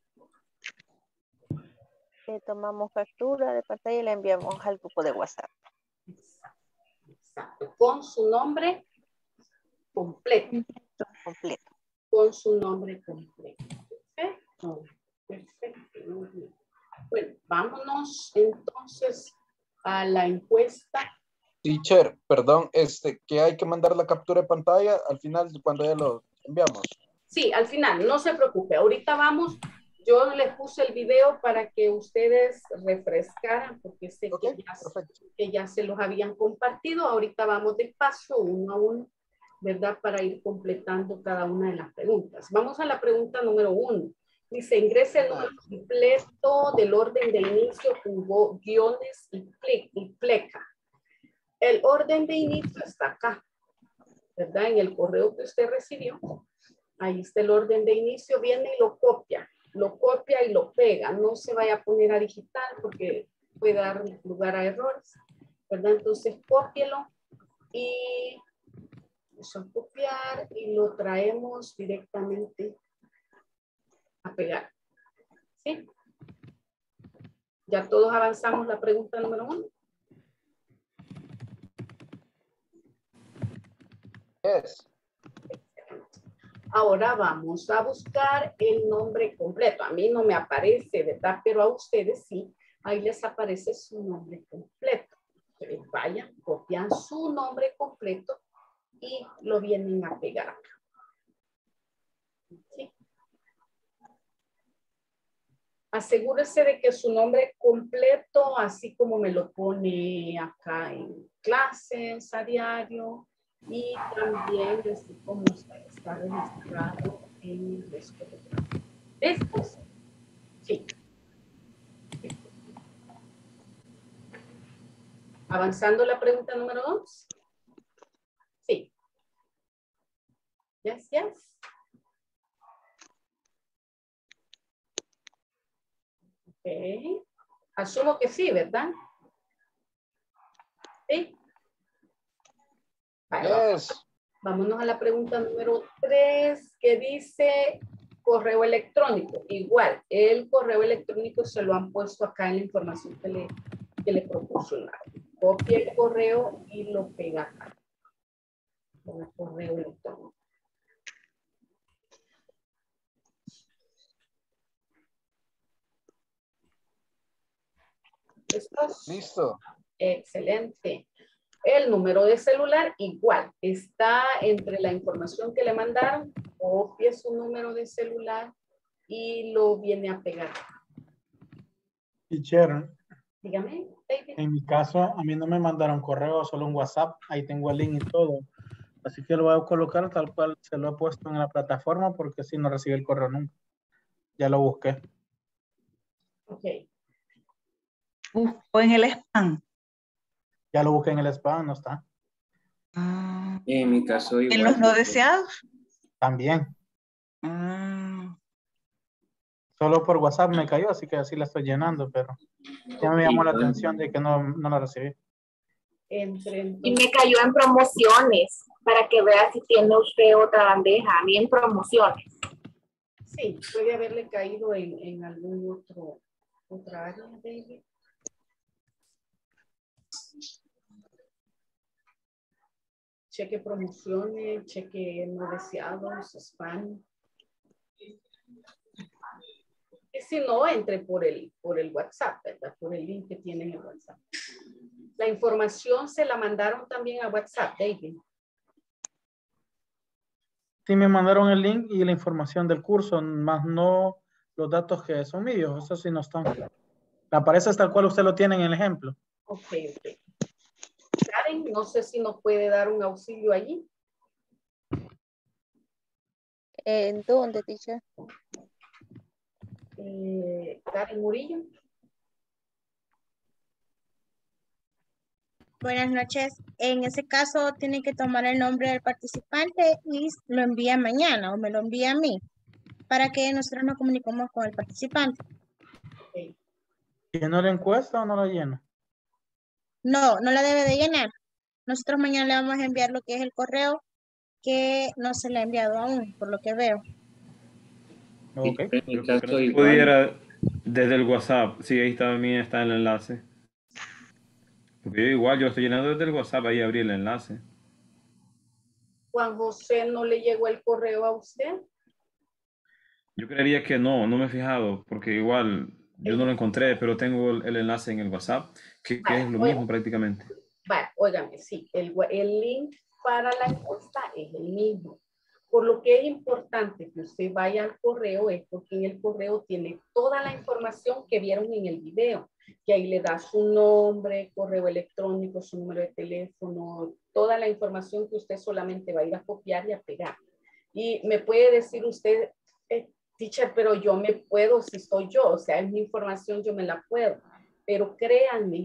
Tomamos captura de pantalla y la enviamos al grupo de WhatsApp. Exacto. Con su nombre completo. Completo. Con su nombre completo. Perfecto. Perfecto. Muy bien. Bueno, vámonos entonces a la encuesta. Teacher, perdón, que hay que mandar la captura de pantalla al final cuando ya lo enviamos. Sí, al final, no se preocupe. Ahorita vamos, yo les puse el video para que ustedes refrescaran, porque sé que ya se los habían compartido. Ahorita vamos despacio, uno a uno, ¿verdad? Para ir completando cada una de las preguntas. Vamos a la pregunta número 1. Dice, ingrese el número completo del orden de inicio con guiones y pleca. El orden de inicio está acá, ¿verdad? En el correo que usted recibió. Ahí está el orden de inicio, viene y lo copia y lo pega. No se vaya a poner a digitar porque puede dar lugar a errores, ¿verdad? Entonces, cópielo y eso a copiar y lo traemos directamente a pegar. ¿Sí? Ya todos avanzamos la pregunta número 1. Yes. Ahora vamos a buscar el nombre completo. A mí no me aparece, ¿verdad? Pero a ustedes sí. Ahí les aparece su nombre completo. Entonces, vayan, copian su nombre completo y lo vienen a pegar acá. ¿Sí? Asegúrese de que su nombre completo, así como me lo pone acá en clases a diario, y también así como está registrado en el resto de ¿listos? Sí. Avanzando la pregunta número 2. Sí. Yes, yes. Ok. Asumo que sí, ¿verdad? Sí. Yes. Vámonos a la pregunta número 3, que dice correo electrónico. Igual, el correo electrónico se lo han puesto acá en la información que le proporcionaron. Copia el correo y lo pega acá. Con el correo electrónico. ¿Listos? Listo. Excelente. El número de celular igual, está entre la información que le mandaron, copia su número de celular y lo viene a pegar. Teacher, Dígame, David. en mi caso, a mí no me mandaron correo, solo un WhatsApp, ahí tengo el link y todo. Así que lo voy a colocar tal cual se lo he puesto en la plataforma porque si no recibí el correo nunca. Ya lo busqué. Ok. Busco en el spam. Ya lo busqué en el spam, no está. En mi caso igual. ¿En los no deseados? También. Solo por WhatsApp me cayó, así que así la estoy llenando, pero ya me llamó la atención de que no la recibí. Y me cayó en promociones, para que vea si tiene usted otra bandeja, a mí en promociones. Sí, puede haberle caído en algún otra área, David. Cheque promociones, cheque no deseados, spam. Y si no, entre por el WhatsApp, ¿verdad? Por el link que tiene en el WhatsApp. La información se la mandaron también a WhatsApp, David. Sí, me mandaron el link y la información del curso, más no los datos que son míos, eso sí no están. Me aparece tal cual usted lo tiene en el ejemplo. Ok. Karen, no sé si nos puede dar un auxilio allí. ¿En dónde, teacher? Karen Murillo. Buenas noches. En ese caso, tiene que tomar el nombre del participante y lo envía mañana o me lo envía a mí para que nosotros nos comuniquemos con el participante. ¿Lleno la encuesta o no la lleno? No, no la debe de llenar. Nosotros mañana le vamos a enviar lo que es el correo que no se le ha enviado aún, por lo que veo. Okay. Pero porque no se pudiera desde el WhatsApp. Sí, ahí también está el enlace. Porque yo igual, yo estoy llenando desde el WhatsApp, ahí abrí el enlace. Juan José, ¿no le llegó el correo a usted? Yo creería que no me he fijado, porque igual yo no lo encontré, pero tengo el enlace en el WhatsApp, que es lo mismo prácticamente. Vale, óigame, sí, el link para la encuesta es el mismo. Por lo que es importante que usted vaya al correo es porque en el correo tiene toda la información que vieron en el video, que ahí le da su nombre, correo electrónico, su número de teléfono, toda la información que usted solamente va a ir a copiar y a pegar. Y me puede decir usted, teacher, pero yo me puedo, si soy yo, o sea, es mi información, yo me la puedo. Pero créanme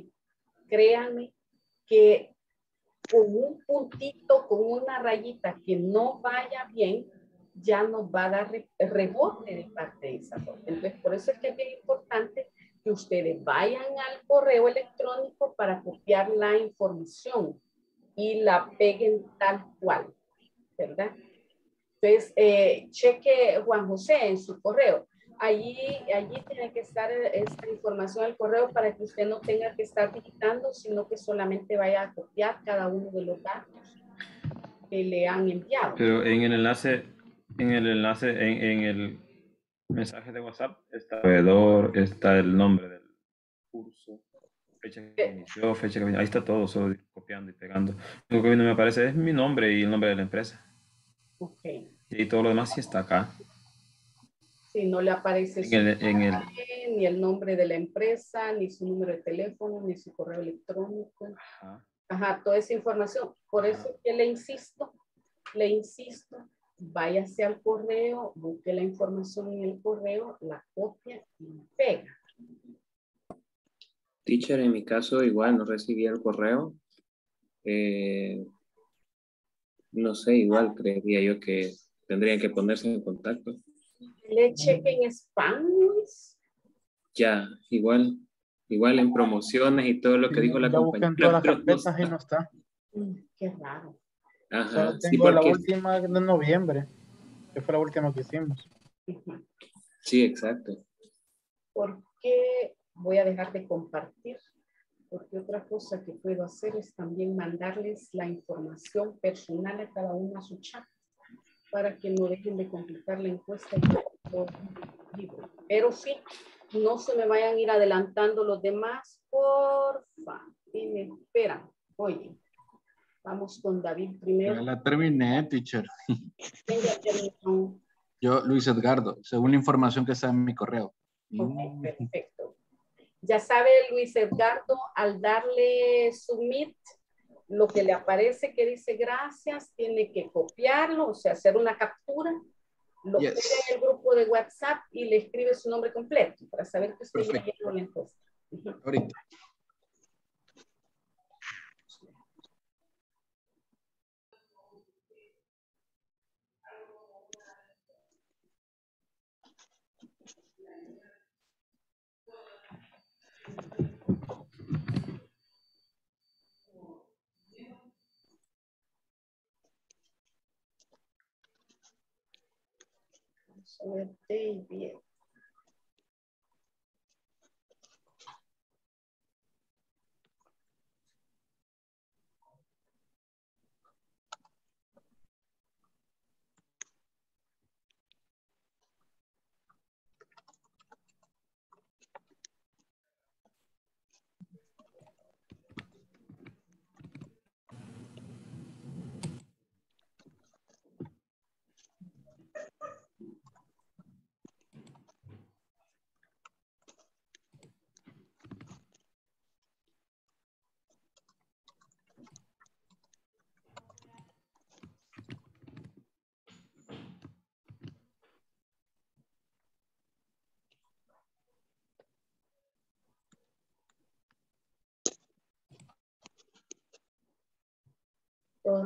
que con un puntito, con una rayita que no vaya bien, ya nos va a dar rebote de parte de esa cosa. Entonces, por eso es que es bien importante que ustedes vayan al correo electrónico para copiar la información y la peguen tal cual, ¿verdad? Entonces, cheque Juan José en su correo. Allí tiene que estar esta información del correo para que usted no tenga que estar digitando, sino que solamente vaya a copiar cada uno de los datos que le han enviado. Pero en el enlace, en el mensaje de WhatsApp está el proveedor, está el nombre del curso, fecha que inició, fecha que ahí está todo, solo copiando y pegando. Lo que no me aparece es mi nombre y el nombre de la empresa. Ok. Y todo lo demás sí está acá. Si no le aparece ni el nombre de la empresa, ni su número de teléfono, ni su correo electrónico. Ajá, toda esa información. Por eso es que le insisto, váyase al correo, busque la información en el correo, la copia y pega. Teacher, en mi caso igual no recibí el correo. No sé, igual creería yo que tendrían que ponerse en contacto. ¿Le chequen spam? Ya, igual en promociones y todo lo que dijo la compañera. Busqué en todas las carpetas y no está. Qué raro. Ajá, Solo sí, tengo la porque... última de noviembre, que fue la última que hicimos. Sí, exacto. ¿Por qué voy a dejar de compartir? Porque otra cosa que puedo hacer es también mandarles la información personal a cada uno a su chat para que no dejen de completar la encuesta. Pero sí, no se me vayan a ir adelantando los demás, porfa. Y me esperan. Oye, vamos con David primero. Ya la terminé, teacher. ¿Quién ya terminó? Yo, Luis Edgardo, según la información que está en mi correo. Ok, perfecto. Ya sabe Luis Edgardo, al darle submit, lo que le aparece que dice gracias, tiene que copiarlo, o sea, hacer una captura, lo pega en el grupo de WhatsApp y le escribe su nombre completo para saber que usted ya llenó la encuesta. Ahorita. Vamos a ver, David.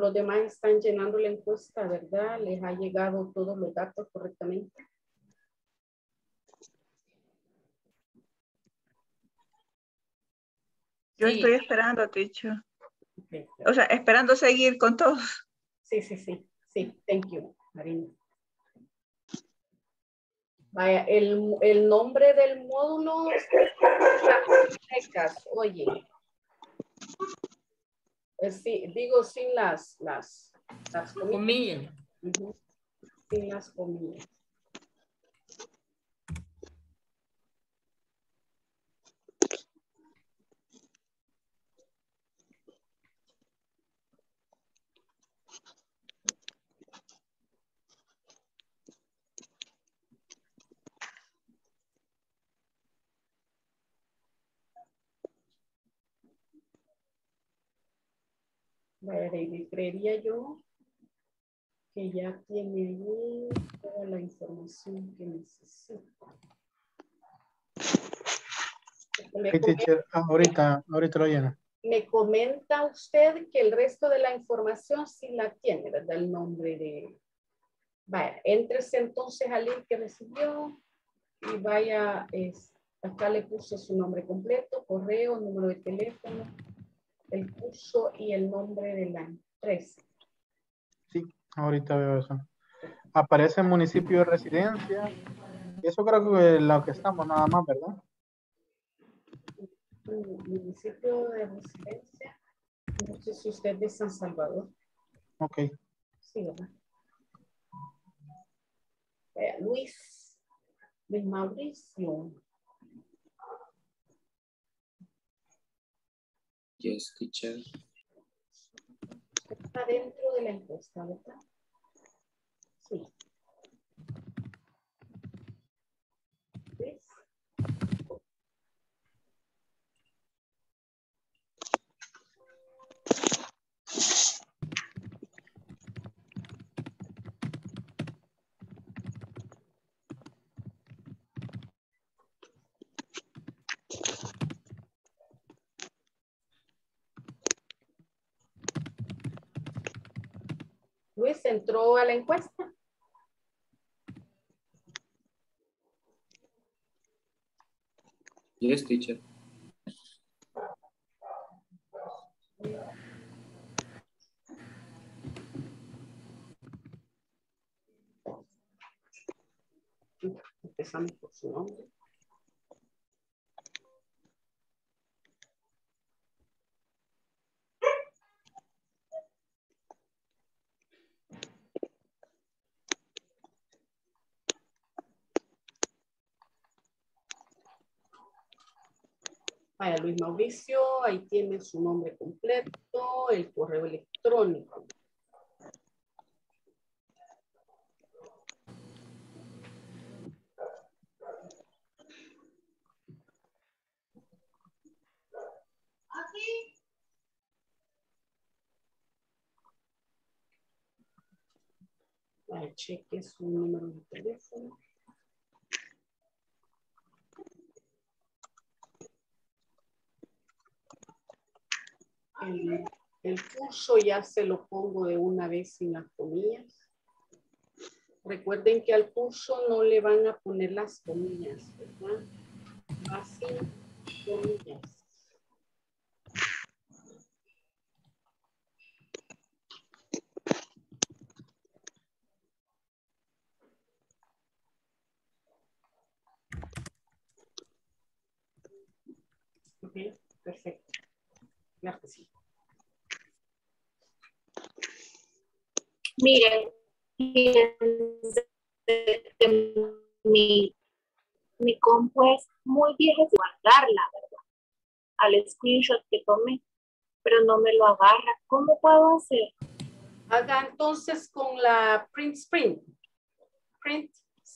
los demás están llenando la encuesta, ¿verdad? ¿Les ha llegado todos los datos correctamente? Yo estoy esperando, teacher. Okay. O sea, esperando seguir con todos. Sí. Thank you, Marina. Vaya, el nombre del módulo, oye. Sí, digo sin las comillas. Sin las comillas. Vaya, creería yo que ya tiene ahí toda la información que necesita. Teacher, ahorita lo lleno. Me comenta usted que el resto de la información sí la tiene, ¿verdad? El nombre de... Vaya, éntrese entonces al link que recibió y vaya, acá le puse su nombre completo, correo, número de teléfono, el curso y el nombre de la empresa. Sí, ahorita veo eso. Aparece municipio de residencia. Eso creo que es lo que estamos nada más, ¿verdad? Municipio de residencia. No sé si usted es de San Salvador. Ok. Sí, ¿verdad? Luis Mauricio. Yes, teacher. Está dentro de la encuesta, ¿verdad? Sí. Luis. Luis entró a la encuesta. Yes, teacher. Empezamos por su nombre. Vaya, Luis Mauricio, ahí tiene su nombre completo, el correo electrónico. Vaya, cheque su número de teléfono. El curso ya se lo pongo de una vez sin las comillas. Recuerden que al curso no le van a poner las comillas, ¿verdad? Así, comillas. Ok, perfecto. Claro que sí. Miren, mi compu es muy vieja de guardarla, ¿verdad? Al screenshot que tomé, pero no me lo agarra. ¿Cómo puedo hacer? Haga entonces con la print screen. Print.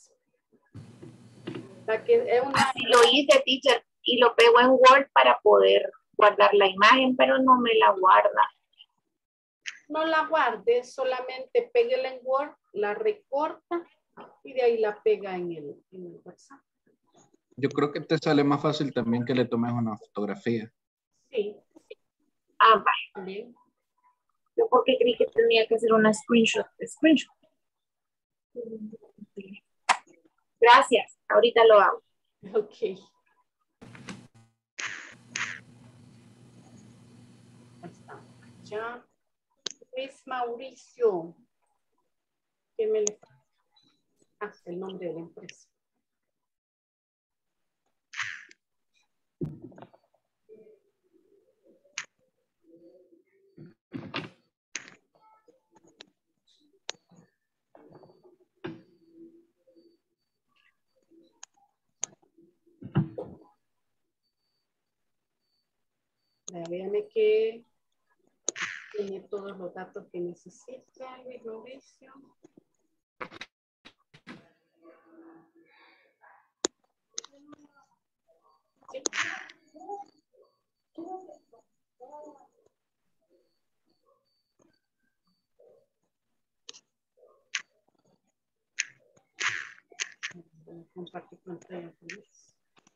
La que es una... Así lo hice, teacher, y lo pego en Word para poder guardar la imagen, pero no me la guarda. No la guarde, solamente péguela en Word, la recorta y de ahí la pega en el WhatsApp. Yo creo que te sale más fácil también que le tomes una fotografía. Sí. Ah, vale. Bien. Yo porque creí que tenía que hacer una screenshot. Gracias, ahorita lo hago. Ok. Ahí está. Ya. Luis Mauricio. ¿Qué me le falta? Ah, el nombre de la empresa. Véame que tiene todos los datos que necesita, Luis Mauricio. Sí. Voy a compartir pantalla con Luis.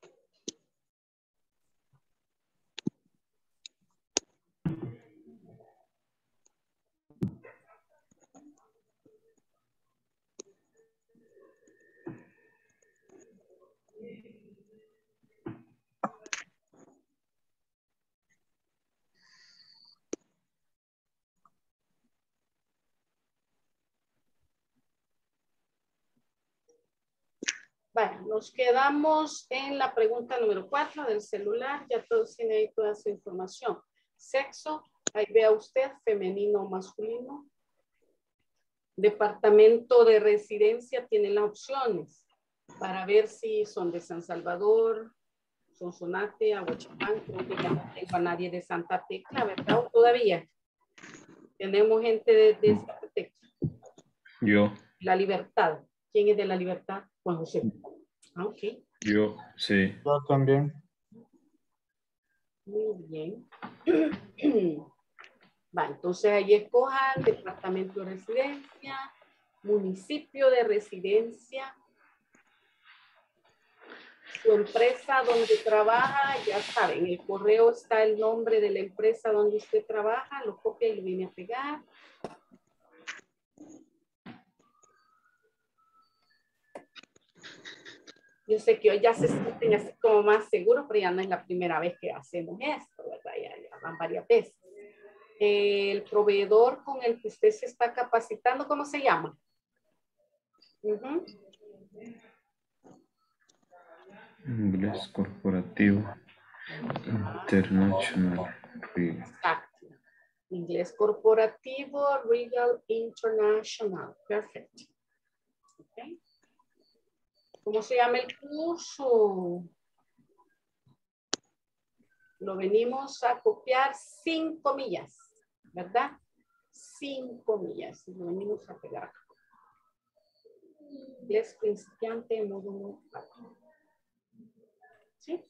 Bueno, nos quedamos en la pregunta número 4 del celular. Ya todos tienen ahí toda su información. Sexo, ahí vea usted, femenino o masculino. Departamento de residencia tiene las opciones para ver si son de San Salvador, Sonsonate, Aguachapán. Creo que ya no tengo a nadie de Santa Tecla, ¿verdad? ¿O todavía? Tenemos gente de Santa Tecla. Yo. La Libertad. ¿Quién es de La Libertad? Juan José. Ah, ok. Yo, sí. Yo también. Muy bien. Va, entonces ahí escojan departamento de residencia, municipio de residencia, su empresa donde trabaja, ya saben, el correo está el nombre de la empresa donde usted trabaja, lo copia y lo viene a pegar. Yo sé que hoy ya se sienten así como más seguros, pero ya no es la primera vez que hacemos esto, ¿verdad? Ya van varias veces. El proveedor con el que usted se está capacitando, ¿cómo se llama? Inglés corporativo. International. Exacto. Inglés corporativo, Regal International. Perfecto. Okay. ¿Cómo se llama el curso? Lo venimos a copiar sin comillas, ¿verdad? Sin comillas. Lo venimos a pegar. Inglés principiante, módulo 4. ¿Sí?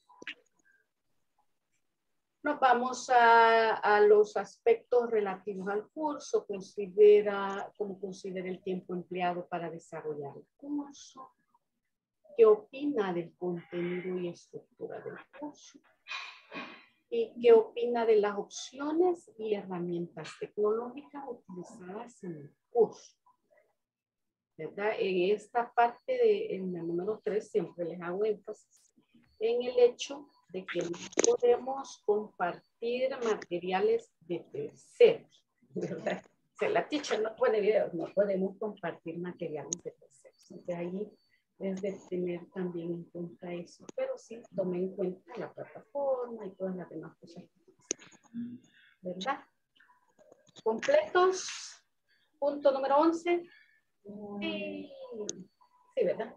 Nos vamos a los aspectos relativos al curso. ¿Cómo considera el tiempo empleado para desarrollar el curso? ¿Qué opina del contenido y estructura del curso? ¿Y qué opina de las opciones y herramientas tecnológicas utilizadas en el curso? ¿Verdad? En esta parte, en el número 3, siempre les hago énfasis en el hecho de que no podemos compartir materiales de terceros, ¿verdad? O sea, la teacher no pone videos, no podemos compartir materiales de terceros. De ahí es de tener también en cuenta eso, pero sí tomen en cuenta la plataforma y todas las demás cosas, ¿verdad? ¿Completos? Punto número 11. Sí, sí, ¿verdad?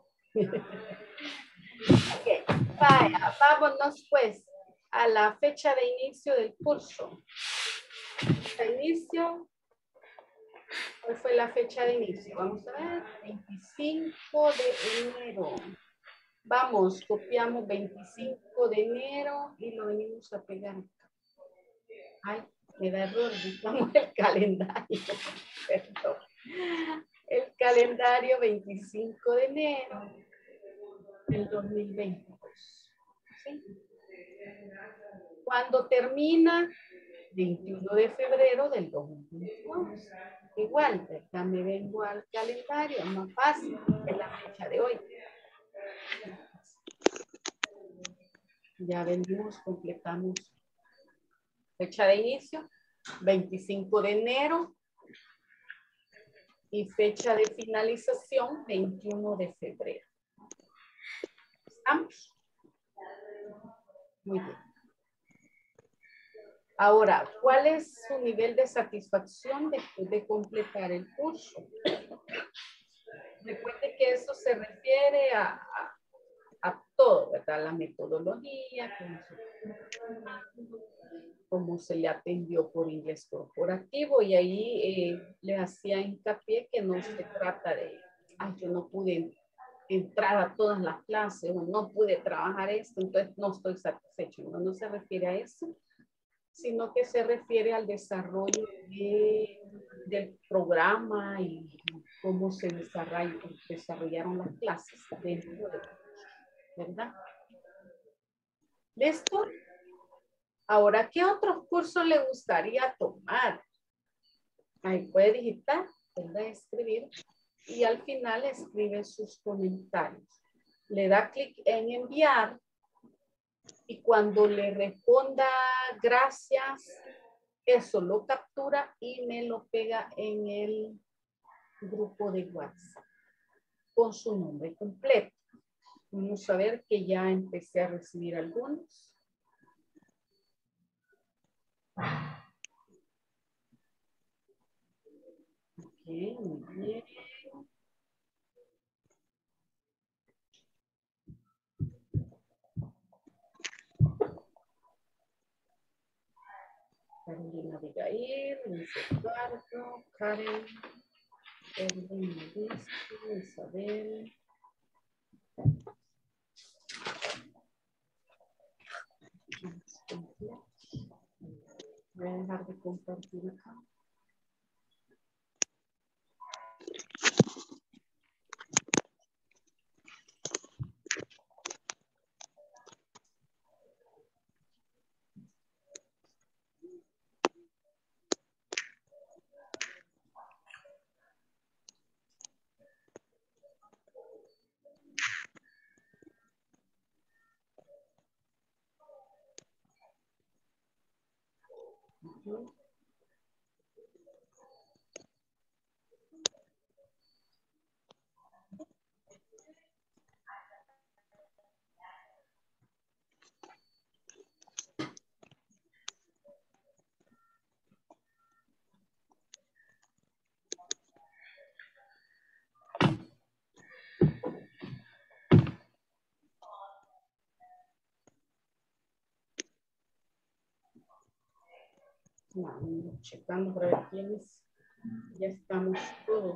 Ok, vaya, vámonos pues a la fecha de inicio del curso. ¿Cuál fue la fecha de inicio? Vamos a ver, 25 de enero. Vamos, copiamos 25 de enero y lo venimos a pegar. Ay, me da error, buscamos el calendario. Perdón. El calendario 25 de enero del 2022. ¿Sí? Cuando termina 21 de febrero del 2022. Igual, ¿verdad? Me vengo al calendario, más fácil, es la fecha de hoy. Ya venimos, completamos. Fecha de inicio, 25 de enero. Y fecha de finalización, 21 de febrero. ¿Estamos? Muy bien. Ahora, ¿cuál es su nivel de satisfacción después de completar el curso? Recuerde que eso se refiere a todo, ¿verdad? La metodología, cómo se le atendió por inglés corporativo, y ahí le hacía hincapié que no se trata de, ay, yo no pude entrar a todas las clases o no pude trabajar esto, entonces no estoy satisfecho. No se refiere a eso, sino que se refiere al desarrollo del programa y cómo se desarrollaron las clases dentro de, ¿verdad? ¿Listo? Ahora, ¿qué otros cursos le gustaría tomar? Ahí puede digitar, ¿verdad? Escribir, y al final escribe sus comentarios. Le da clic en enviar y cuando le responda gracias, eso lo captura y me lo pega en el grupo de WhatsApp con su nombre completo. Vamos a ver que ya empecé a recibir algunos. Ok, muy bien. Carolina Abigail, Luis Eduardo, Karen, Erwin Mauricio, Isabel. Voy a dejar de compartir acá. No, checando para ver quiénes. Ya estamos todos.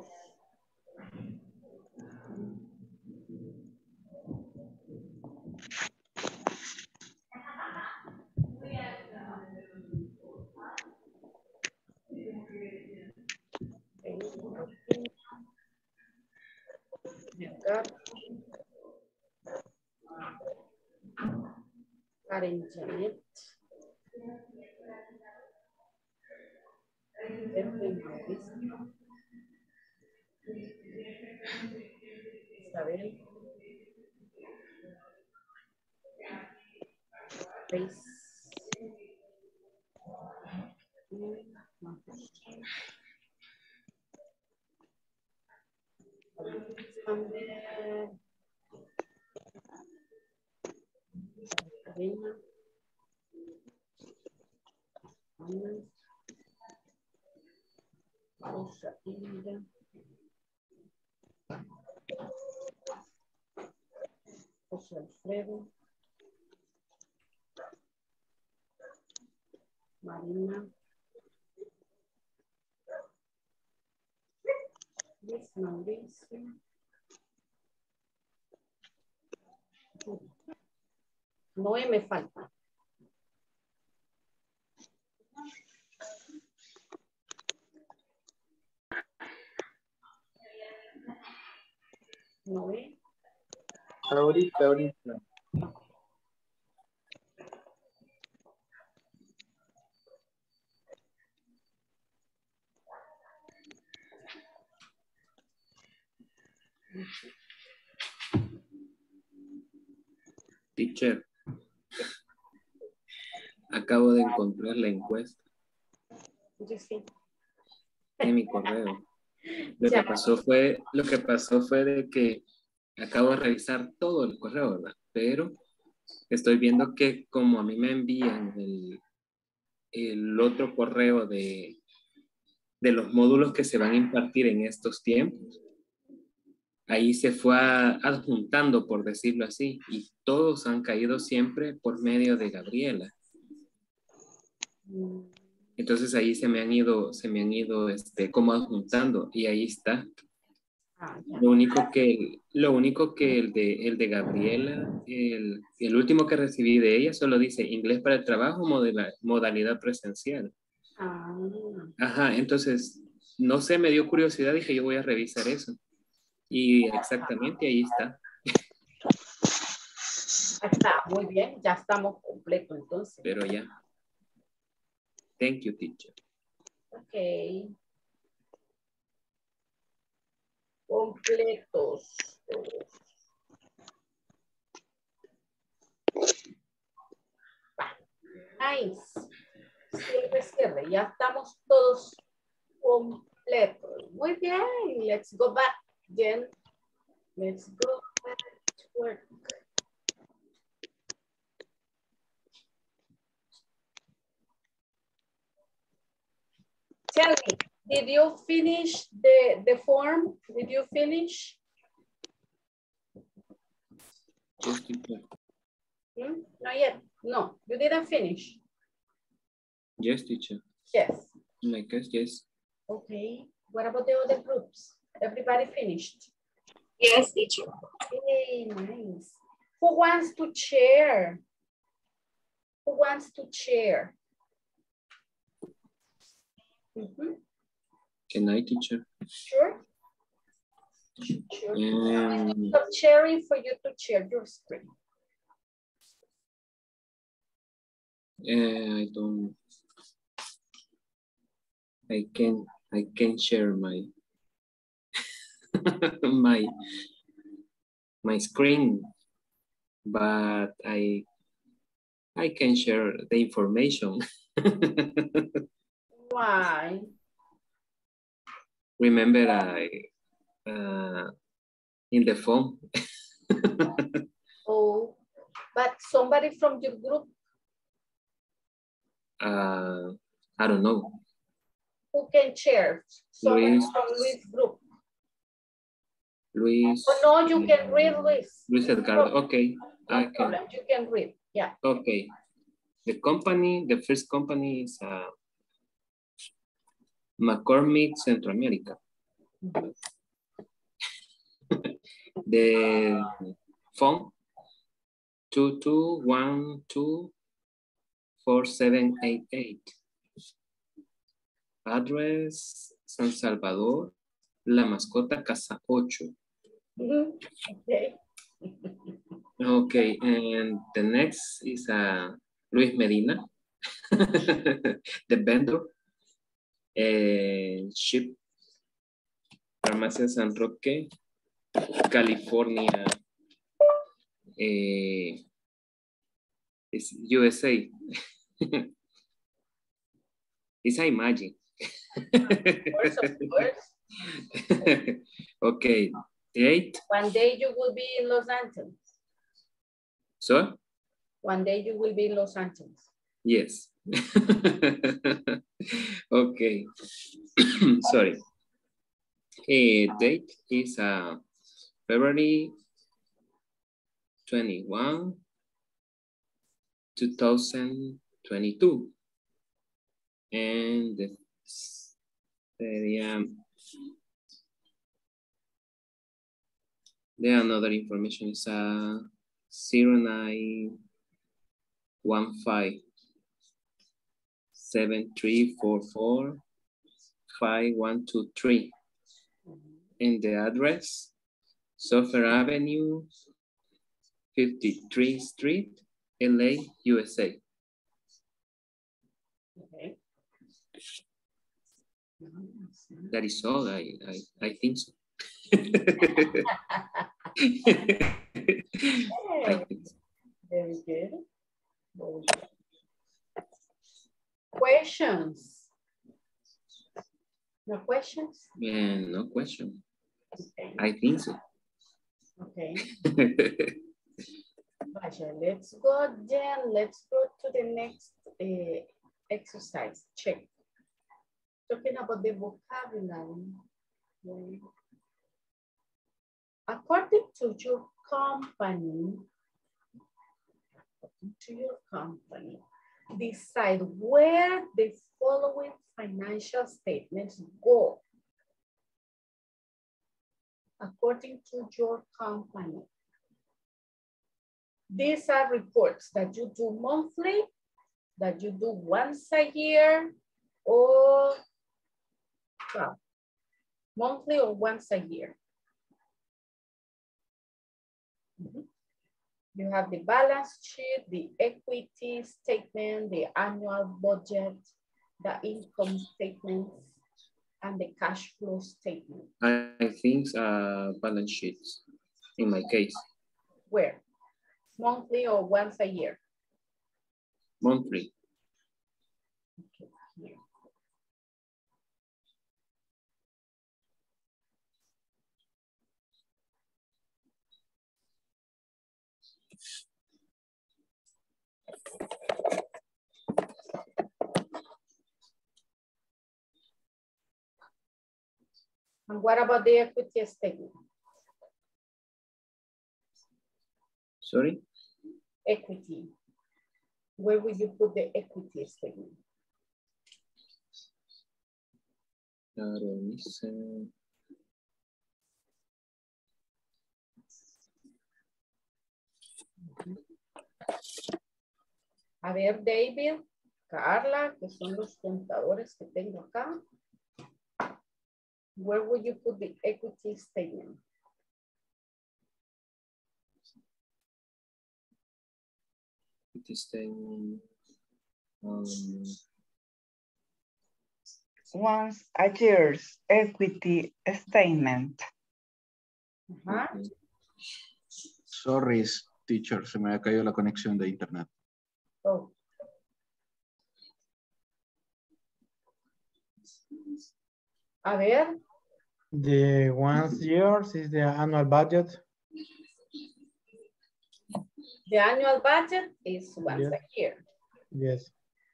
Karen Janet. Edwin Mauricio. Isabel. Grace. Alexander. Karina. Ana. Rosa Hilda. José Alfredo. Marina. Luis Mauricio. Noé me falta. Noé. Ahorita. Teacher, acabo de encontrar la encuesta Yo sí. en mi correo. Lo que pasó fue de que acabo de revisar todo el correo, ¿verdad? Pero estoy viendo que como a mí me envían el otro correo de los módulos que se van a impartir en estos tiempos, ahí se fue adjuntando, por decirlo así, y todos han caído siempre por medio de Gabriela. Entonces ahí se me han ido como adjuntando, y ahí está. Lo único que el de Gabriela, el último que recibí de ella solo dice inglés para el trabajo, modalidad presencial. Ajá, entonces, no sé, me dio curiosidad, dije yo voy a revisar eso. Y exactamente ahí está. Está, muy bien, ya estamos completos entonces. Pero ya. Thank you, teacher. Ok. Completos. Nice. Cierre. Ya estamos todos completos. Muy bien. Let's go back again. Let's go back to work. Tell me, did you finish the form? Did you finish? Yes, teacher. Not yet. No, you didn't finish. Yes, teacher. Yes. I guess yes. Okay. What about the other groups? Everybody finished? Yes, teacher. Okay, nice. Who wants to share? Who wants to share? Can I, teacher? Sure. Stop sharing for you to share your screen. I can share my my screen, but I can share the information. Why? Remember, in the phone. Oh, but somebody from your group? I don't know. Who can share? Somebody from Luis' group. Luis. Oh, no, you can read, Luis. Luis Edgardo, okay. No problem, you can read, yeah. Okay. The first company is McCormick Central America. The phone 22124788. Address San Salvador, La Mascota, Casa 8. Okay. Okay, and the next is Luis Medina, the vendor. Ship, Farmacia San Roque, California, it's USA. It's I imagine. Of course. Okay, date. One day you will be in Los Angeles. So? One day you will be in Los Angeles. Yes. Okay. Sorry. Date is February 21, 2022. And the another information is 0915 7344 5123. And the address, Sofer Avenue, 53rd Street, LA, USA. Okay. That is all, I think so. Very good. Questions? No questions? No question. Okay. I think so. Okay. Let's go then. Let's go to the next exercise. Check. Talking about the vocabulary. According to your company, decide where the following financial statements go. According to your company. These are reports that you do monthly, that you do once a year, or well, monthly or once a year. You have the balance sheet, the equity statement, the annual budget, the income statements, and the cash flow statement. I think balance sheets in my case. Where? Monthly or once a year? Monthly. Okay, here. And what about the equity statement? Sorry? Equity. Where will you put the equity statement? A ver, David, Carla, que son los contadores que tengo acá. Where would you put the equity statement? Equity statement. Once a year's equity statement. Sorry, teacher, se me ha caído la conexión de internet. Oh. A ver. The once years is the annual budget. The annual budget is once a year. Yes.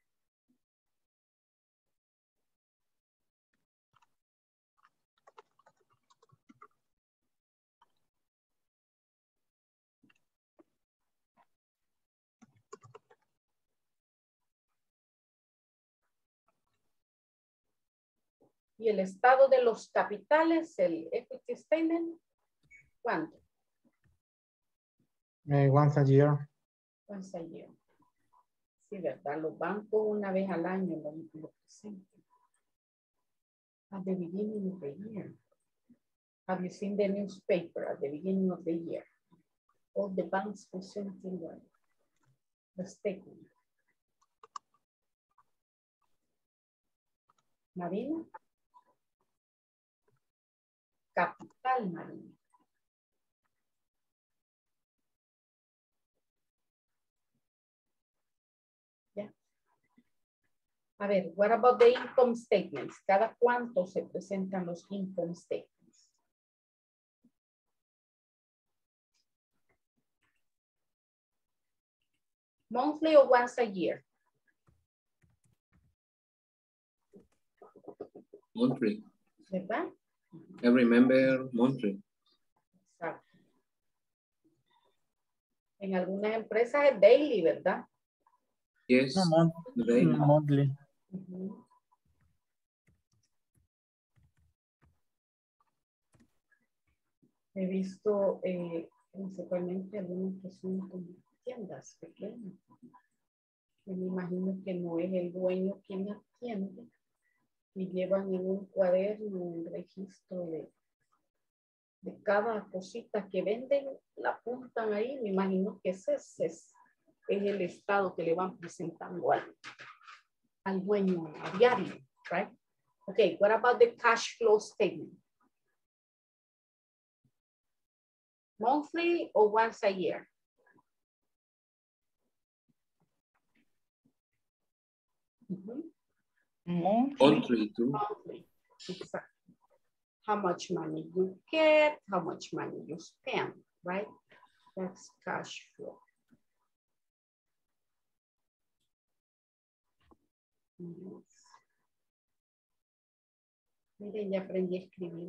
Y el estado de los capitales, el equity statement, ¿cuánto? Once a year. Once a year. Sí, ¿verdad? Los bancos una vez al año lo presentan. At the beginning of the year. Have you seen the newspaper at the beginning of the year? All the banks presenting the statement. Marina. Capital Marina. ¿Ya? A ver, what about the income statements? ¿Cada cuánto se presentan los income statements? Monthly or once a year? Monthly. ¿Verdad? I remember monthly. Exacto. En algunas empresas es daily, ¿verdad? Yes. No, monthly. He visto principalmente algunos que son como tiendas pequeñas. Me imagino que no es el dueño quien atiende y llevan en un cuaderno un registro de cada cosita que venden, la apuntan ahí. Me imagino que ese es el estado que le van presentando al dueño a diario, right? Okay, what about the cash flow statement? Monthly or once a year? Monthly. Monthly. Exactly. How much money you get, how much money you spend, right? That's cash flow. Yes. Miren, ya aprendí a escribir.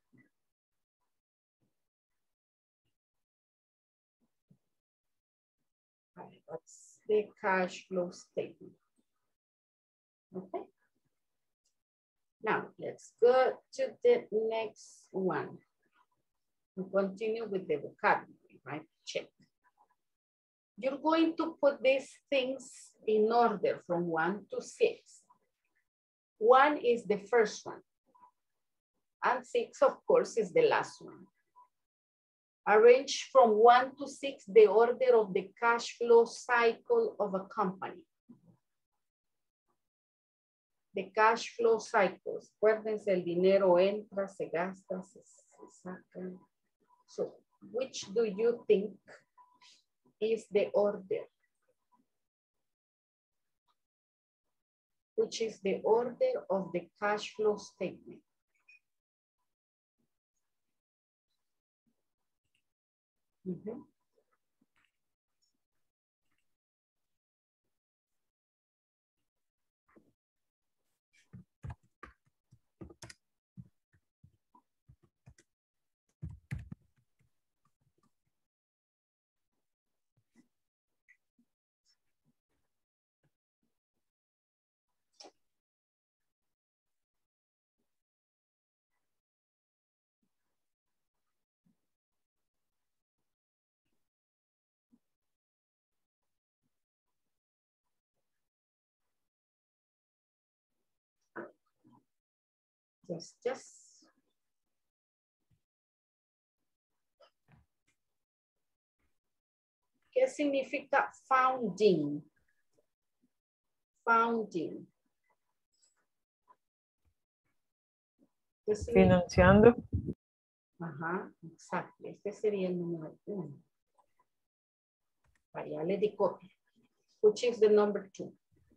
Right, that's the cash flow statement. Okay. Now, let's go to the next one. We continue with the vocabulary, right? Check. You're going to put these things in order from 1 to 6. 1 is the first one. And 6, of course, is the last one. Arrange from 1 to 6 the order of the cash flow cycle of a company. The cash flow cycles. Acuérdense, el dinero entra, se gasta, se saca. So, which do you think is the order? Which is the order of the cash flow statement? Mm-hmm. Just. ¿Qué significa founding? Founding. Financiando. Ajá, exacto. Este sería el número 1. Vaya, le di copia. Which is the number 2?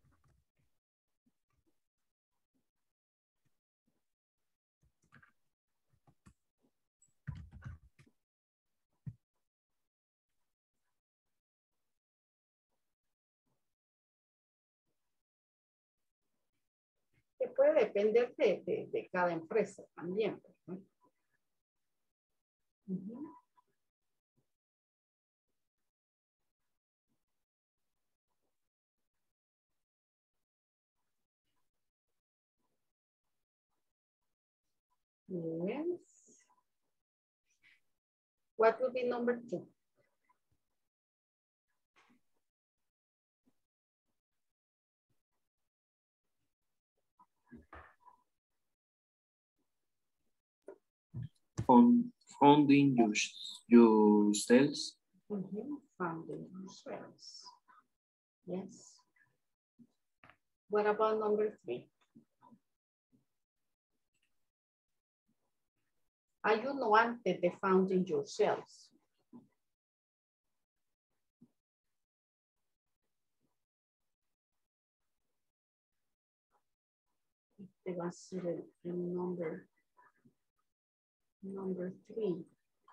Que puede depender de cada empresa también. ¿No? Uh-huh. Yes. What would be number 2? Funding yourselves. Mm-hmm. Funding yourselves. Yes. What about number 3? Ayuno antes de founding yourselves. Este va a ser el number 3.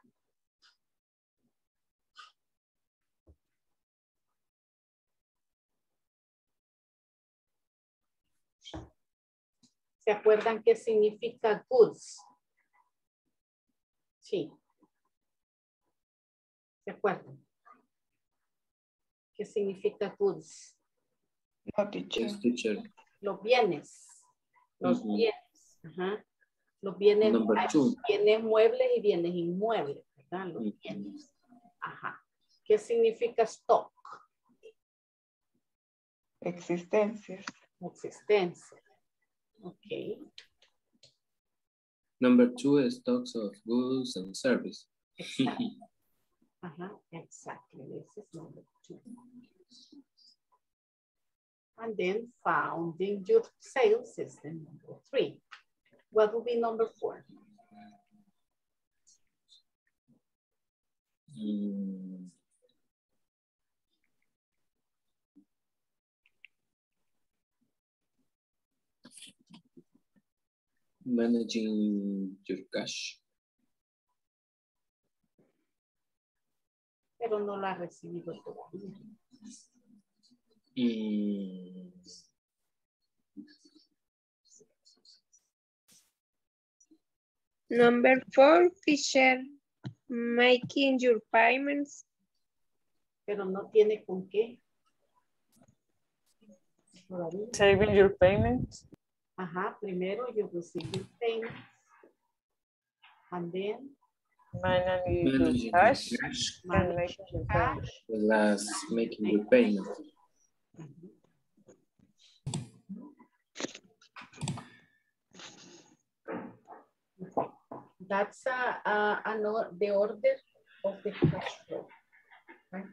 ¿Se acuerdan qué significa goods? Sí. ¿Se acuerdan? ¿Qué significa goods? No, teacher. Yes, teacher. Los bienes. Los bienes. Ajá. Los bienes, bienes muebles y bienes inmuebles, ¿verdad? Los bienes. Ajá. ¿Qué significa stock? Existencias. Existencia. Ok. Number 2 is stocks of goods and service. Exactly. Exactly. This is number 2. And then founding your sales is the number 3. What will be number 4? Managing your cash. Pero no lo ha recibido todavía. Number 4, Fisher, making your payments. Pero no tiene con qué. Saving your payments. Ajá, primero you receive your payments. And then managing your cash. And making your cash. The last making your payments. That's the order of the cash flow. Right?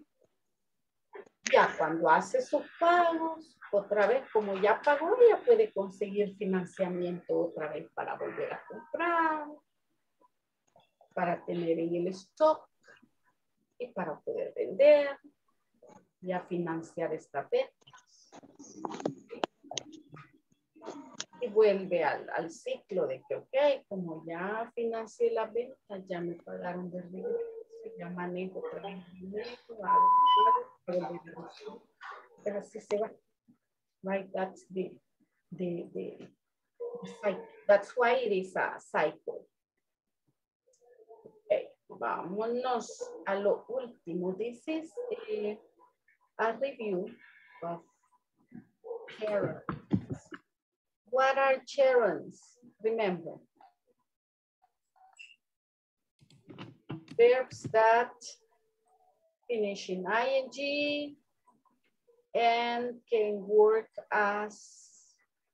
Ya cuando hace sus pagos, otra vez como ya pagó, ya puede conseguir financiamiento otra vez para volver a comprar, para tener en el stock y para poder vender, ya financiar estas ventas. Y vuelve al ciclo de que, ok, como ya financié las ventas, ya me pagaron de regreso, ya manejo otra vez el dinero, pero así se va. Right, that's the cycle. That's why it is a cycle. Okay, vámonos a lo último. This is a review of gerunds. What are gerunds? Remember. Verbs that finish in ing and can work as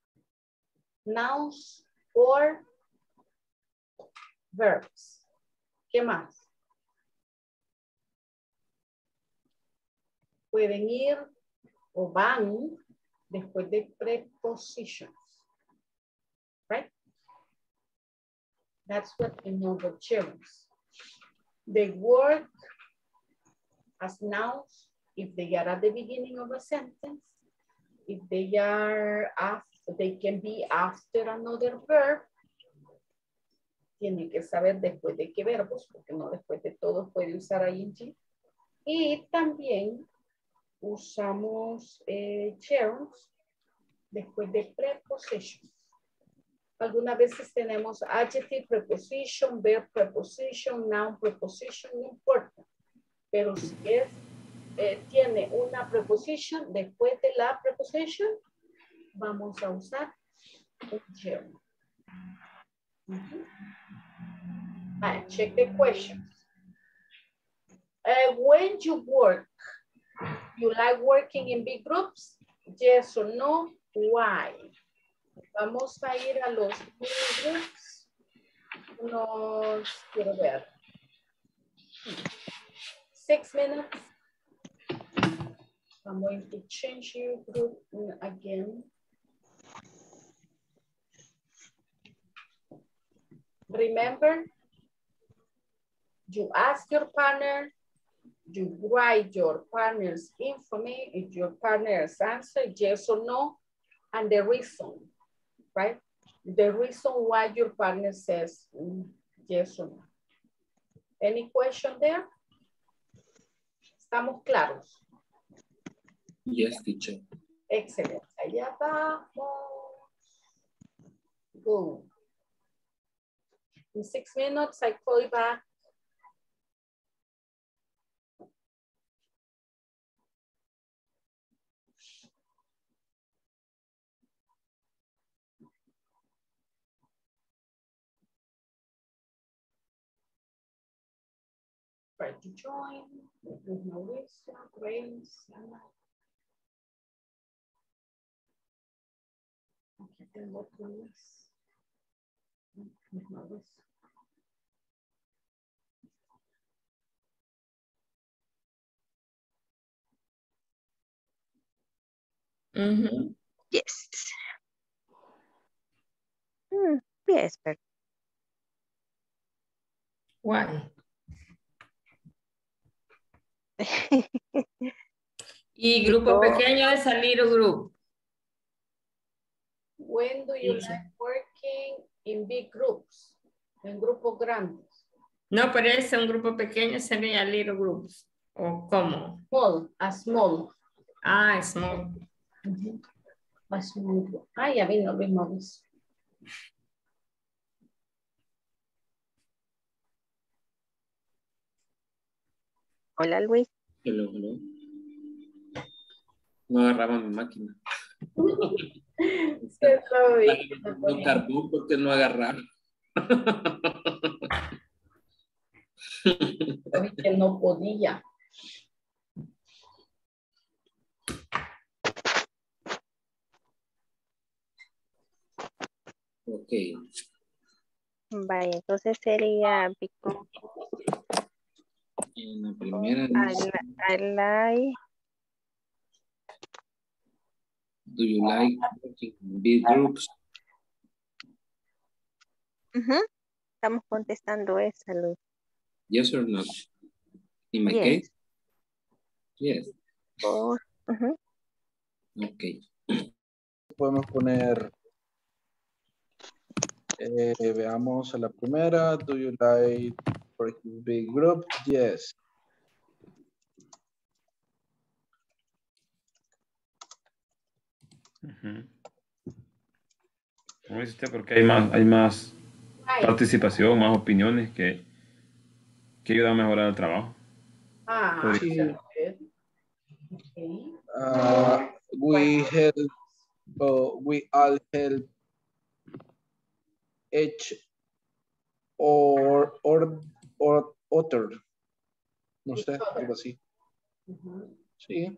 nouns or verbs. ¿Qué más? Pueden ir o van después de prepositions. Right? That's what we know about gerunds. They work as nouns if they are at the beginning of a sentence, if they are after, they can be after another verb. Tiene que saber después de qué verbos, porque no después de todos puede usar ing. Y también usamos gerunds después de prepositions. Algunas veces tenemos adjective, preposition, verb, preposition, noun, preposition, no importa. Pero si es tiene una preposición, después de la preposición, vamos a usar un gerund. Check the questions. When you work, you like working in big groups? Yes or no? Why? Vamos a ir a los mini groups. Quiero ver. 6 minutes. I'm going to change your group again. Remember, you ask your partner, you write your partner's info, if your partner's answer, yes or no, and the reason, right? The reason why your partner says yes or no. Any question there? ¿Estamos claros? Yes, teacher. Excellent. Allá vamos. Go. In 6 minutes, I call you back. Try to join with Mauricio, Grace, Ana. Aquí tengo otro más. With Mauricio. Yes. Yes, but Why? Y grupo pequeño es a little group. When do you like working in big groups? En grupos grandes. No, pero es un grupo pequeño, sería little groups. ¿O cómo? Small, a small. Ah, small. A small group. Ah, ya vino Luis Mauricio. Hola, Luis. Hello, hello. No agarraba mi máquina. No carbón porque no agarraba. Que no podía. Ok. Vaya, entonces sería En la primera. I like. Do you like working in big groups? Estamos contestando esa, Luis. Yes or no? In my Yes. case? Yes. Ok. Podemos poner, veamos a la primera. Do you like working big group? Yes. Como dice usted, porque hay más participación, más opiniones que ayudan a mejorar el trabajo. Sí. Okay. We all help each or other. No sé, algo así. Sí.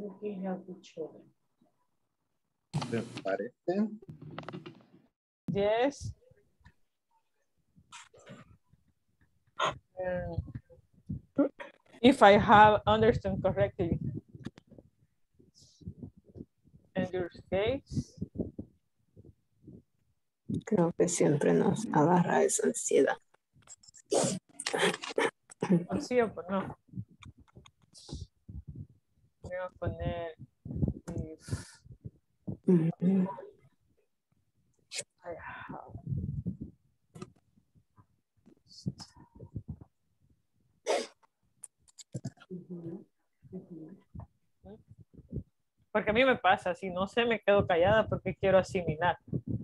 Me parece. Yes. If I have understood correctly. In your case. Creo que siempre nos agarra esa ansiedad. ¿Sí o no? Voy a poner I have. Porque a mí me pasa, si no sé, me quedo callada porque quiero asimilar.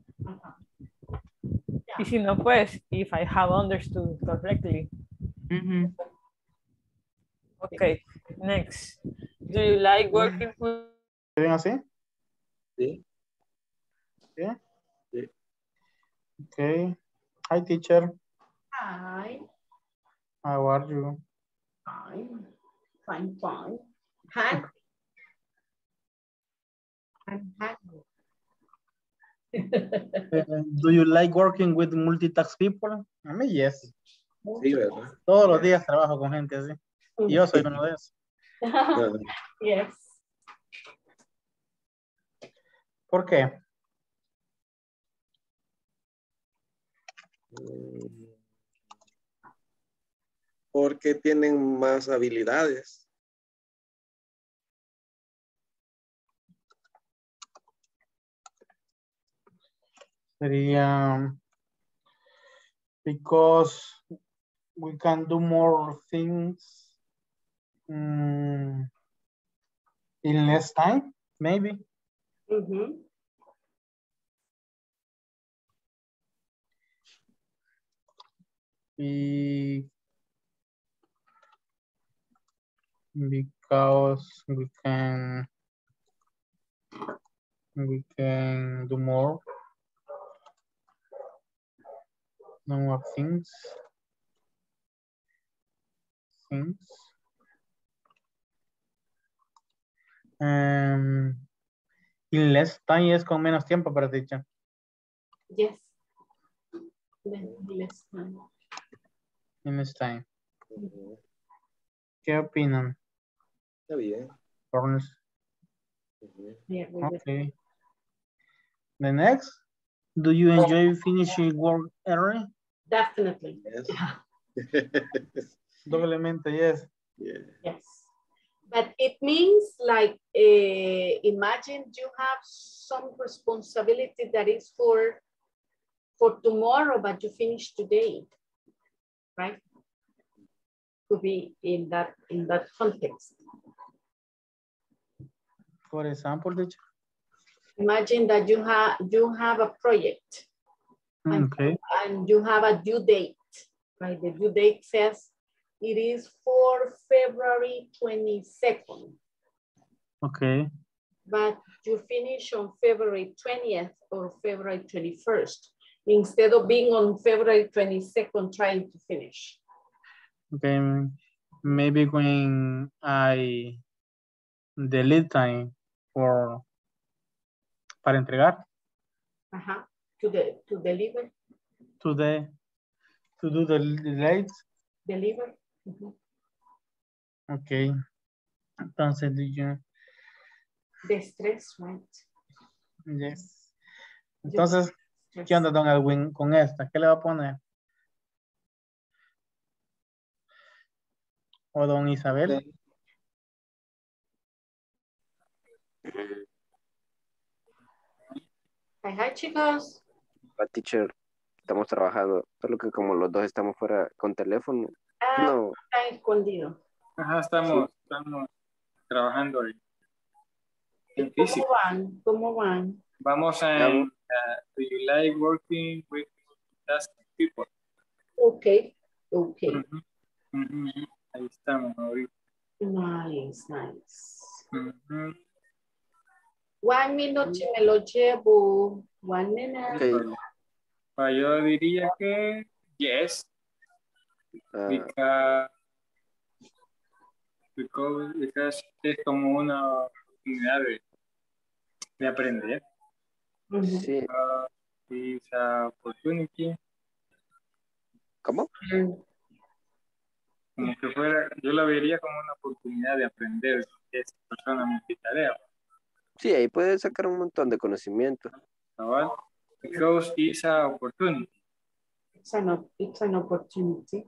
Y si no, pues, if I have understood correctly. Okay, next. Do you like working with... ¿Bien así? Sí. ¿Sí? Sí. Okay. Hi, teacher. Hi. How are you? Fine. Fine. Hungry. I'm hungry. Do you like working with multitask people? A mí, yes. Sí, ¿verdad? Todos los días trabajo con gente así. Y yo soy uno de esos. Yes. ¿Por qué? Porque tienen más habilidades. Sería because we can do more things in less time, maybe. Because we can do more things. In less time es con menos tiempo para dicha. Yes. Less time. In less time. ¿Qué opinan? Está bien. Okay. The next, do you enjoy finishing work early? Definitely. Yes. Doblemente, yes. Yeah. Yes. But it means like, imagine you have some responsibility that is for tomorrow, but you finish today, right? Could be in that context. For example, teacher. Imagine that you have a project, Okay. and you have a due date, right? The due date says it is for February 22nd. Okay. But you finish on February 20th or February 21st, instead of being on February 22nd trying to finish. Okay. Maybe when the lead time para entregar. To deliver. To do the late. Deliver. Okay. Entonces, De estrés, right? Yes. Entonces, ¿qué onda, don Alwin, con esta? ¿Qué le va a poner? ¿O don Isabel? Hi, chicos. Teacher, estamos trabajando, solo que como los dos estamos fuera con teléfono, no. Está escondido. Ajá, estamos trabajando en físico. ¿Cómo van? Vamos a do you like working with multitasking people? Okay. Ahí estamos ahorita. Nice. 1 minute y me lo llevo. 1 minute. Okay. Yo diría que yes. Because es como una oportunidad de aprender. Sí. It's an opportunity. ¿Cómo? Como que fuera, yo la vería como una oportunidad de aprender de esa persona multitarea. Sí, ahí puedes sacar un montón de conocimiento. ¿Sabes? Because it's an opportunity. It's an opportunity.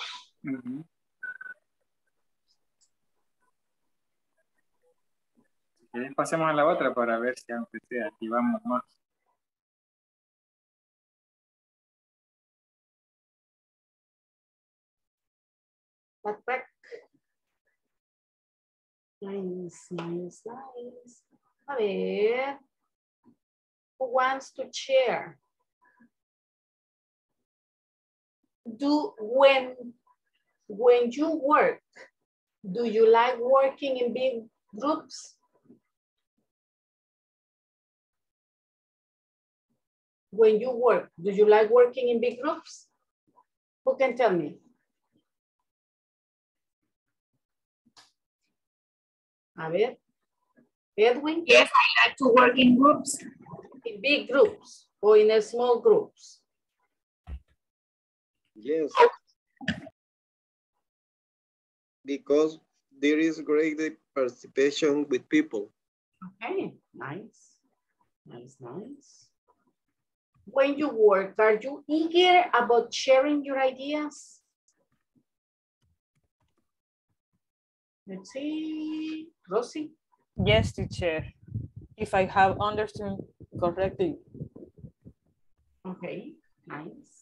Pasemos a la otra para ver si aunque sea activamos más. Back. Nice. A ver. Who wants to share? When you work, do you like working in big groups? When you work, do you like working in big groups? Who can tell me? A ver, Edwin? Yes, I like to work in groups. In big groups or in a small groups? Yes. Because there is great participation with people. Okay, nice. When you work, are you eager about sharing your ideas? Let's see, Rosie? Yes, teacher. If I have understood correctly. Okay, nice.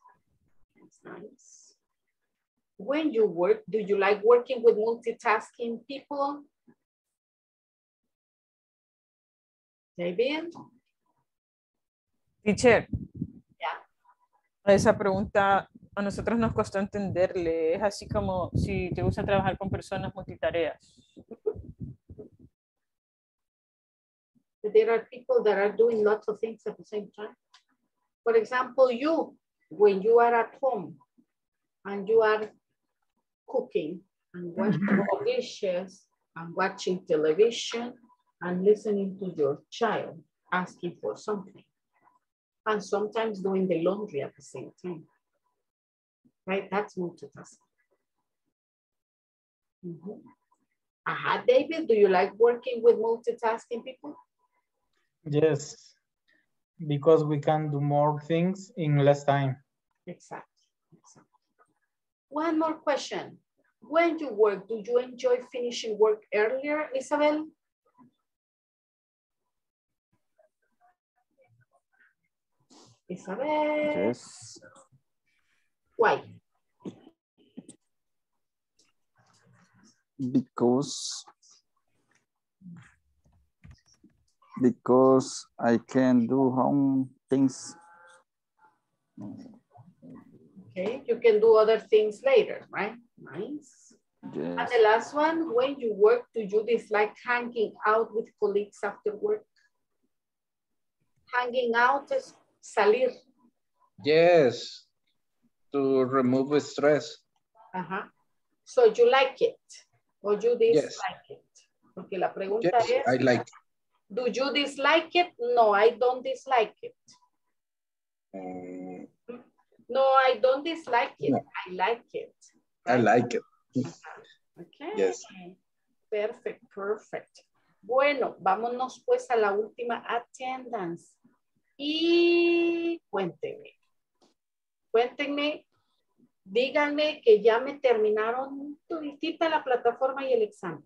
When you work, do you like working with multitasking people? David? Teacher. Yeah. Esa pregunta a nosotros nos costó entenderle. Es así como si te gusta trabajar con personas multitareas. There are people that are doing lots of things at the same time. For example, when you are at home and you are cooking and washing dishes and watching television and listening to your child asking for something, and sometimes doing the laundry at the same time, right? That's multitasking. David, do you like working with multitasking people? Yes, because we can do more things in less time. Exactly. One more question. When you work, do you enjoy finishing work earlier, Isabel? Isabel. Yes. Why? Because I can do home things. Okay, you can do other things later, right? Nice. Yes. And the last one, when you work, do you dislike hanging out with colleagues after work? Hanging out is salir. Yes, to remove the stress. So you like it or you Yes. dislike it? Porque la pregunta Yes, es, I like. do you dislike it? No, I don't dislike it. No, I don't dislike it. No. I like it. I like it. Okay. Yes. Perfect, perfect. Bueno, vámonos pues a la última attendance. Y cuéntenme. Cuéntenme, díganme que ya me terminaron toditita la plataforma y el examen.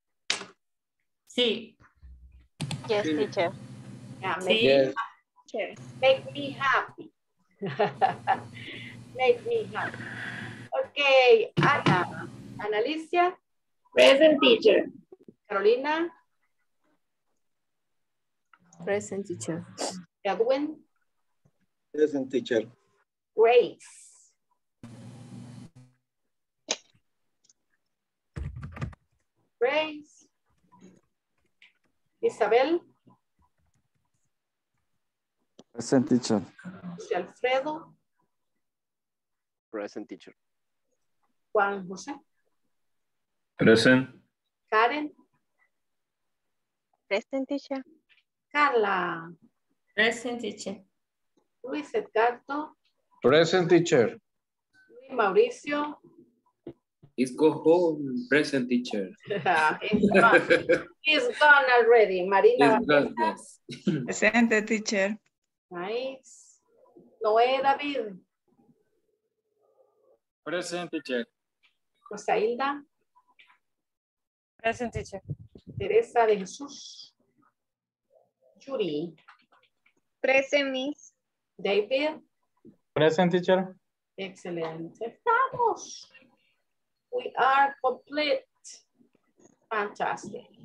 Sí. Yes, teacher. Yeah, Sí. make me happy. Make me happy. Okay, Ana. Alicia. Present, teacher. Carolina. Present, teacher. Edwin. Present, teacher. Grace. Grace. Isabel. Present, teacher. José Alfredo. Present, teacher. Juan José. Present. Karen. Present, teacher. Carla. Present, teacher. Luis Edgardo. Present, teacher. Luis Mauricio. Let's go home. Present, teacher. He's gone. He's gone already. Marina. Yes. Presente, teacher. Nice. Noé David. Present, teacher. Rosailda. Present, teacher. Teresa de Jesús. Yuri. Present, Miss. David. Present, teacher. Excelente. Estamos. We are complete. Fantastic.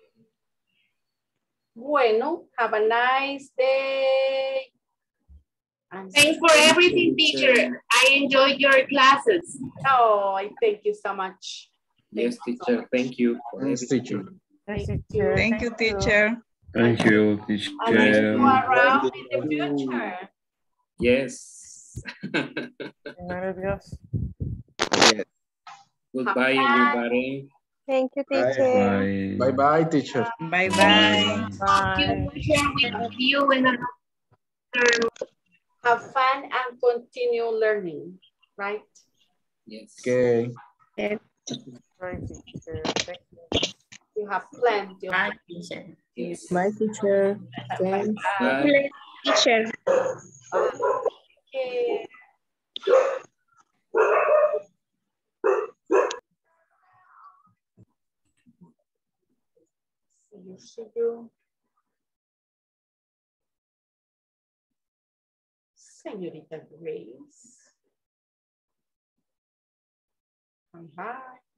Bueno, have a nice day. Thanks for everything, teacher. I enjoyed your classes. Oh, I thank you so much. Yes, teacher. Thank you. Yes, teacher. Thank you. Thank you, teacher. Thank you, I'll see you teacher. around in the future. Yes. Primero Dios. Yes. Goodbye, everybody. Thank you, teacher. Bye bye, teacher. Bye bye. Bye. With you in another. Have fun and continue learning, right? Yes. Okay. Right, teacher. Thank you. You have plenty of Bye, teacher. Yes. Bye, teacher. Thanks. Bye. Teacher. Okay. See you. Señorita Grace. Hi.